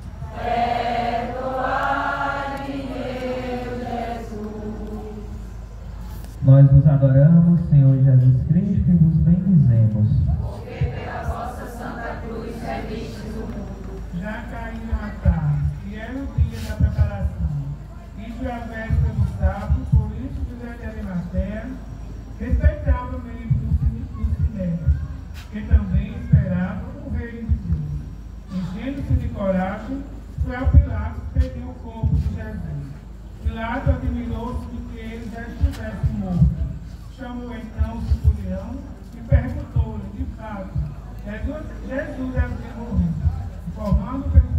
perdoai-me, meu Jesus. Nós vos adoramos, Senhor Jesus Cristo, e vos bendizemos. Porque pela vossa santa cruz revistes o mundo. Já caiu a tarde, e era o dia da preparação. Isso é a véspera do sábado, por isso José de Arimateia respeitava o membro do Sinédrio, que também esperava o reino de Deus. Enchendo-se de coragem, foi ao Pilato pedir o corpo de Jesus. Pilato admirou-se de que ele já estivesse morto. Chamou então o centurião e perguntou-lhe, de fato, Jesus havia morrido. Informando pelo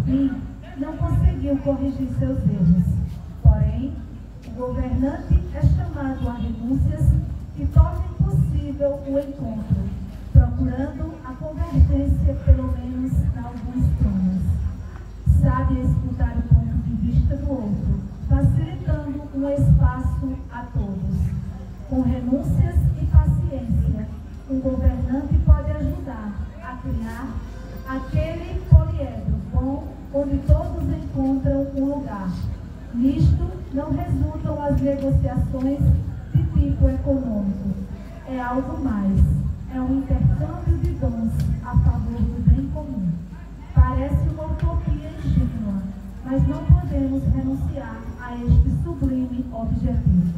fim, não conseguiu corrigir seus erros. Porém, o governante é chamado a renúncias que tornem possível o encontro, procurando a convergência, pelo menos em alguns temas. Sabe escutar o ponto de vista do outro, facilitando um espaço a todos. Com renúncias e paciência, um governante pode ajudar a criar aquele poliedro bom onde todos encontram um lugar. Nisto não resultam as negociações de tipo econômico. É algo mais. É um intercâmbio de dons a favor do bem comum. Parece uma utopia ingênua, mas não podemos renunciar a este sublime objetivo.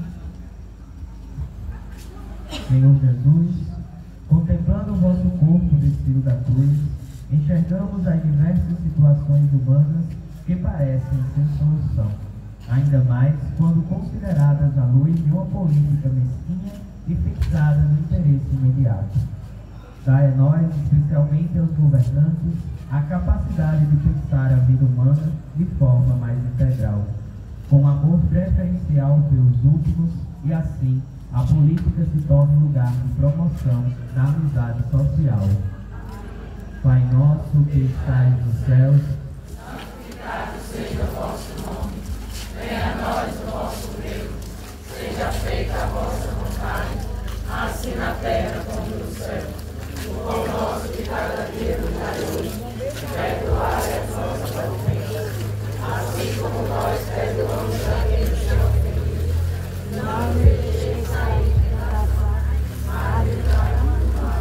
Senhor Jesus, contemplando o vosso corpo descido da cruz, enxergamos as diversas situações humanas que parecem sem solução, ainda mais quando consideradas à luz de uma política mesquinha e fixada no interesse imediato. Dai a nós, especialmente aos governantes, a capacidade de pensar a vida humana de forma mais integral, com amor preferencial pelos últimos, e assim a política se torne lugar de promoção da amizade social. Pai nosso que estais nos céus, santificado seja o vosso nome. Venha a nós o vosso reino. Seja feita a vossa vontade, assim na terra como no céu. O pão nosso de cada dia nos dai hoje. Perdoai as nossas ofensas, assim como nós perdoamos a quem nos tem ofendido. Não nos deixeis cair em tentação, mas livrai-nos do mal.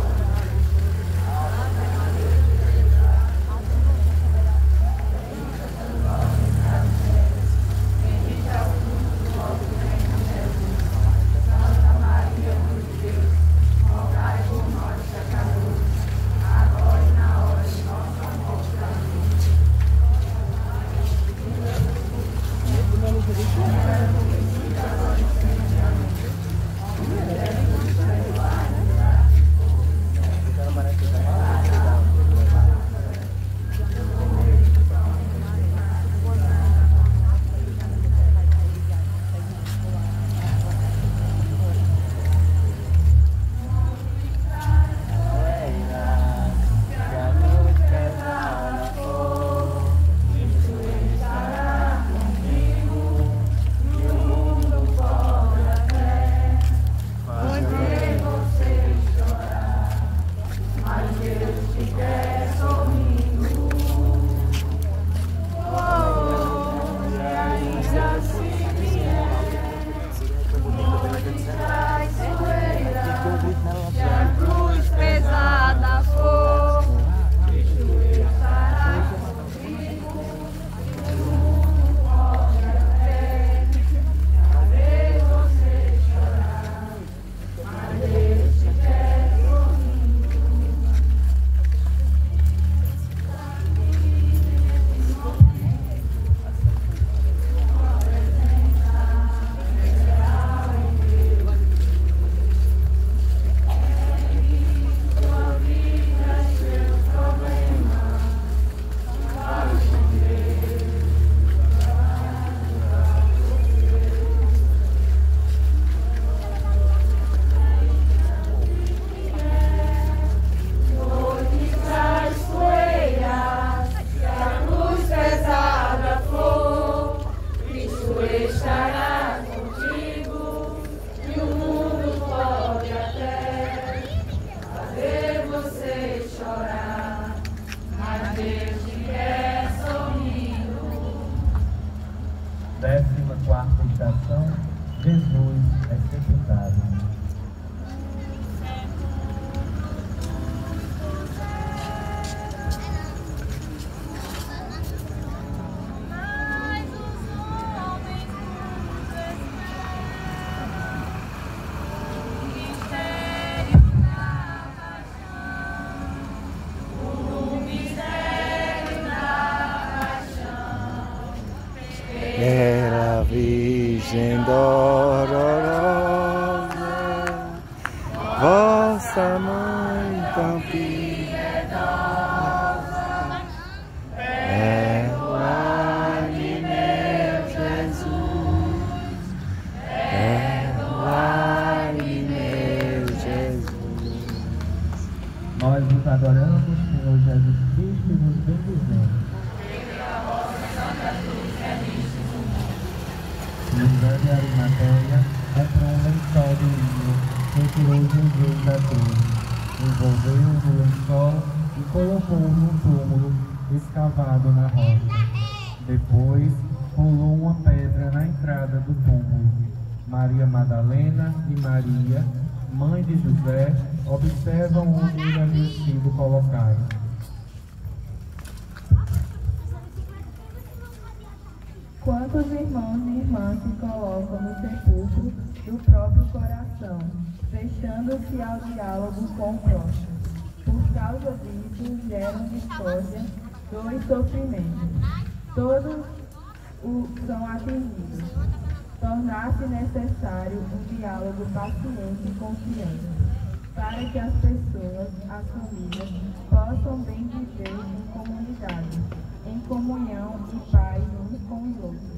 Bendita é o fruto tirou Jesus da cruz, envolveu-o no lençol e colocou-o num túmulo escavado na rocha. Depois, rolou uma pedra na entrada do túmulo. Maria Madalena e Maria, mãe de José, observam onde ele havia sido colocado. Quantos irmãos e irmãs se colocam no sepulcro do próprio coração, fechando-se ao diálogo com o próximo. Por causa disso, geram discórdia, dor e sofrimento. Todos são atingidos. Tornar-se necessário um diálogo paciente e confiante, para que as pessoas, as famílias, possam bem viver em comunidade, em comunhão e paz uns com os outros.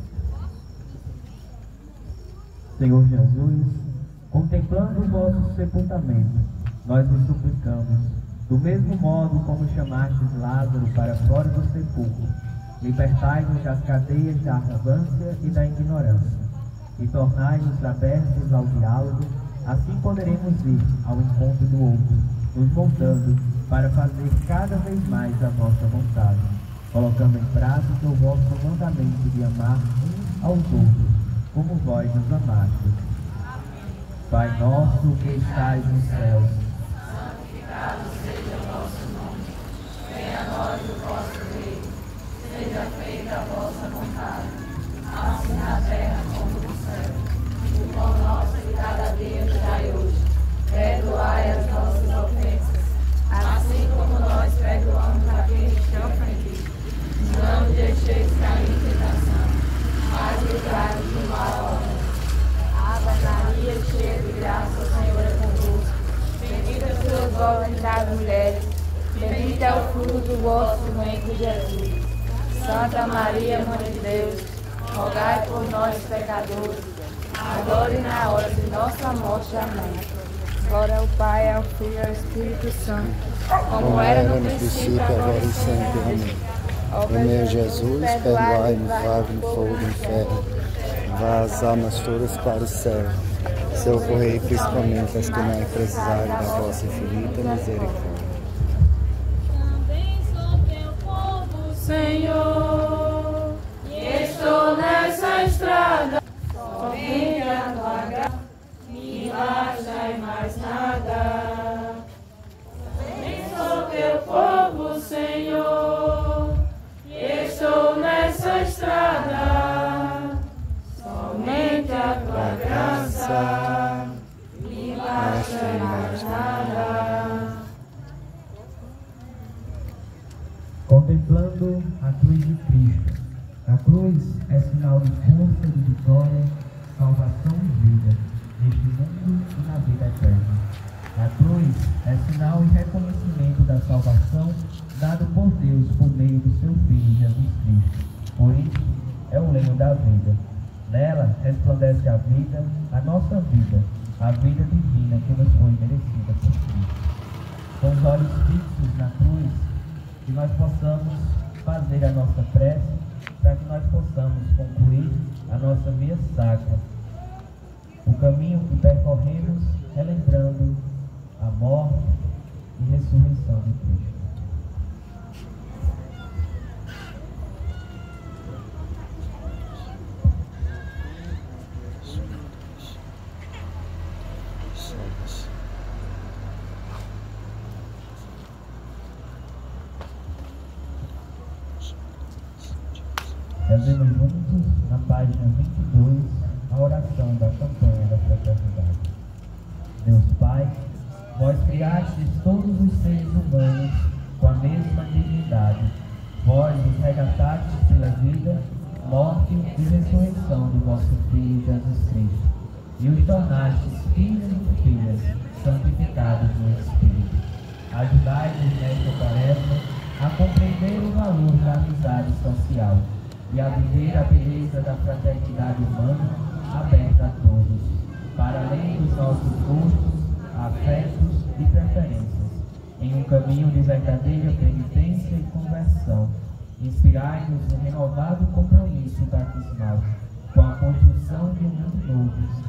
Senhor Jesus, contemplando o vosso sepultamento, nós vos suplicamos, do mesmo modo como chamastes Lázaro para fora do sepulcro, libertai-nos das cadeias da arrogância e da ignorância, e tornai-nos abertos ao diálogo, assim poderemos ir ao encontro do outro, nos moldando para fazer cada vez mais a vossa vontade, colocando em prática o vosso mandamento de amar uns aos outros, como vós nos amastes. Pai nosso que estais nos céus, santificado seja o vosso nome. Venha a nós o vosso reino. Seja feita a vossa vontade, assim na terra como no céu. O pão nosso de cada dia nos dai hoje. Perdoai as nossas ofensas, assim como nós perdoamos a quem nos tem ofendido. Não nos deixeis cair em tentação, mas livrai-nos do mal. Ave Maria, cheia de graça, o Senhor é convosco. Bendita sois vós entre as mulheres, bendito é o fruto do vosso ventre, Jesus. Santa Maria, Mãe de Deus, rogai por nós, pecadores, agora e na hora de nossa morte. Amém. Glória ao Pai, ao Filho e ao Espírito Santo, como era no princípio, agora e sempre. Amém. Ó meu Jesus, perdoai-nos, lave-nos fogo do inferno, vá as almas todas para o céu, socorrei principalmente as que mais precisarem da vossa infinita misericórdia. Também sou teu povo, Senhor, e estou nessa estrada, somente a tua graça me basta e mais nada. Também sou teu povo, Senhor, e estou nessa estrada, somente a tua graça me basta e mais nada. contemplando a cruz de Cristo. A cruz é sinal de força, de vitória, salvação e vida, neste mundo e na vida eterna. A cruz é sinal e reconhecimento da salvação dado por Deus por meio do seu Filho Jesus Cristo. Por isso, é o leme da vida. Nela resplandece a vida, a nossa vida, a vida divina que nos foi merecida por Cristo. Com os olhos fixos na cruz, que nós possamos fazer a nossa prece, para que nós possamos concluir a nossa via sacra, o caminho que percorremos, relembrando a morte e ressurreição de Cristo. Rezemos juntos, na página 22, a oração da campanha da fraternidade. Deus Pai, vós criastes todos os seres humanos com a mesma dignidade. Vós os resgatastes pela vida, morte e ressurreição do vosso Filho Jesus Cristo, e os tornastes filhos e filhas, santificados no Espírito. Ajudai-nos nesta tarefa a compreender o valor da amizade social e a viver a beleza da fraternidade humana aberta a todos, para além dos nossos gostos, afetos e preferências, em um caminho de verdadeira penitência e conversão. Inspirai-nos no renovado compromisso batismal com a construção de um mundo novo,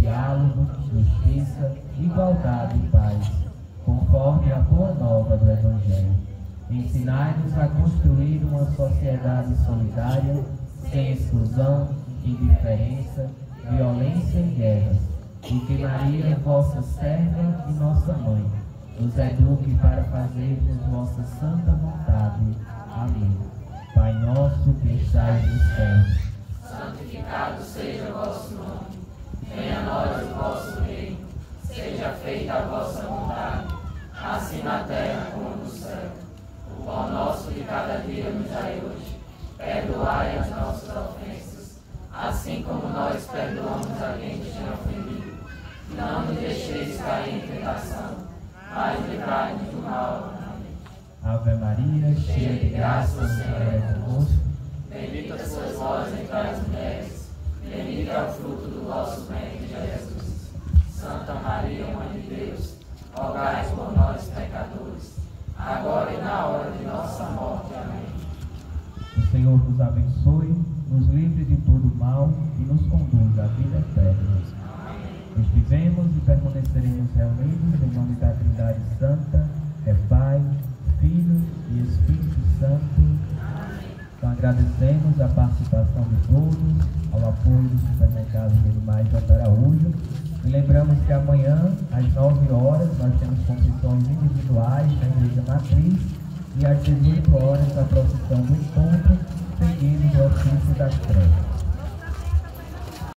diálogo, justiça, igualdade e paz, conforme a boa nova do Evangelho. Ensinai-nos a construir uma sociedade solidária, sem exclusão, indiferença, violência e guerras, e que Maria, vossa serva e nossa mãe, nos eduque para fazermos vossa santa vontade. Amém. Pai nosso que estais nos céus, santificado seja o vosso nome. Venha a nós o vosso reino. Seja feita a vossa vontade, assim na terra como no céu. O pão nosso de cada dia nos dai hoje. Perdoai as nossas ofensas, assim como nós perdoamos a quem nos tem ofendido. Não nos deixeis cair em tentação, mas livrai-nos do mal. Amém. Ave Maria, cheia de graça, o Senhor é convosco. Bendita sois vós entre as mulheres, bendito é o fruto do vosso ventre, Jesus. Santa Maria, Mãe de Deus, rogai por nós, pecadores, agora e na hora de nossa morte. Amém. O Senhor nos abençoe, nos livre de todo mal e nos conduz à vida eterna. Amém. Estivemos e permaneceremos reunidos em nome da Trindade Santa, é Pai, Filho e Espírito Santo. Então agradecemos a participação de todos, ao apoio do Supermercado Melimais J. Araújo. E lembramos que amanhã, às 9 horas, nós temos confissões individuais na Igreja Matriz e às 18 horas a procissão do encontro, seguindo o ofício das trevas.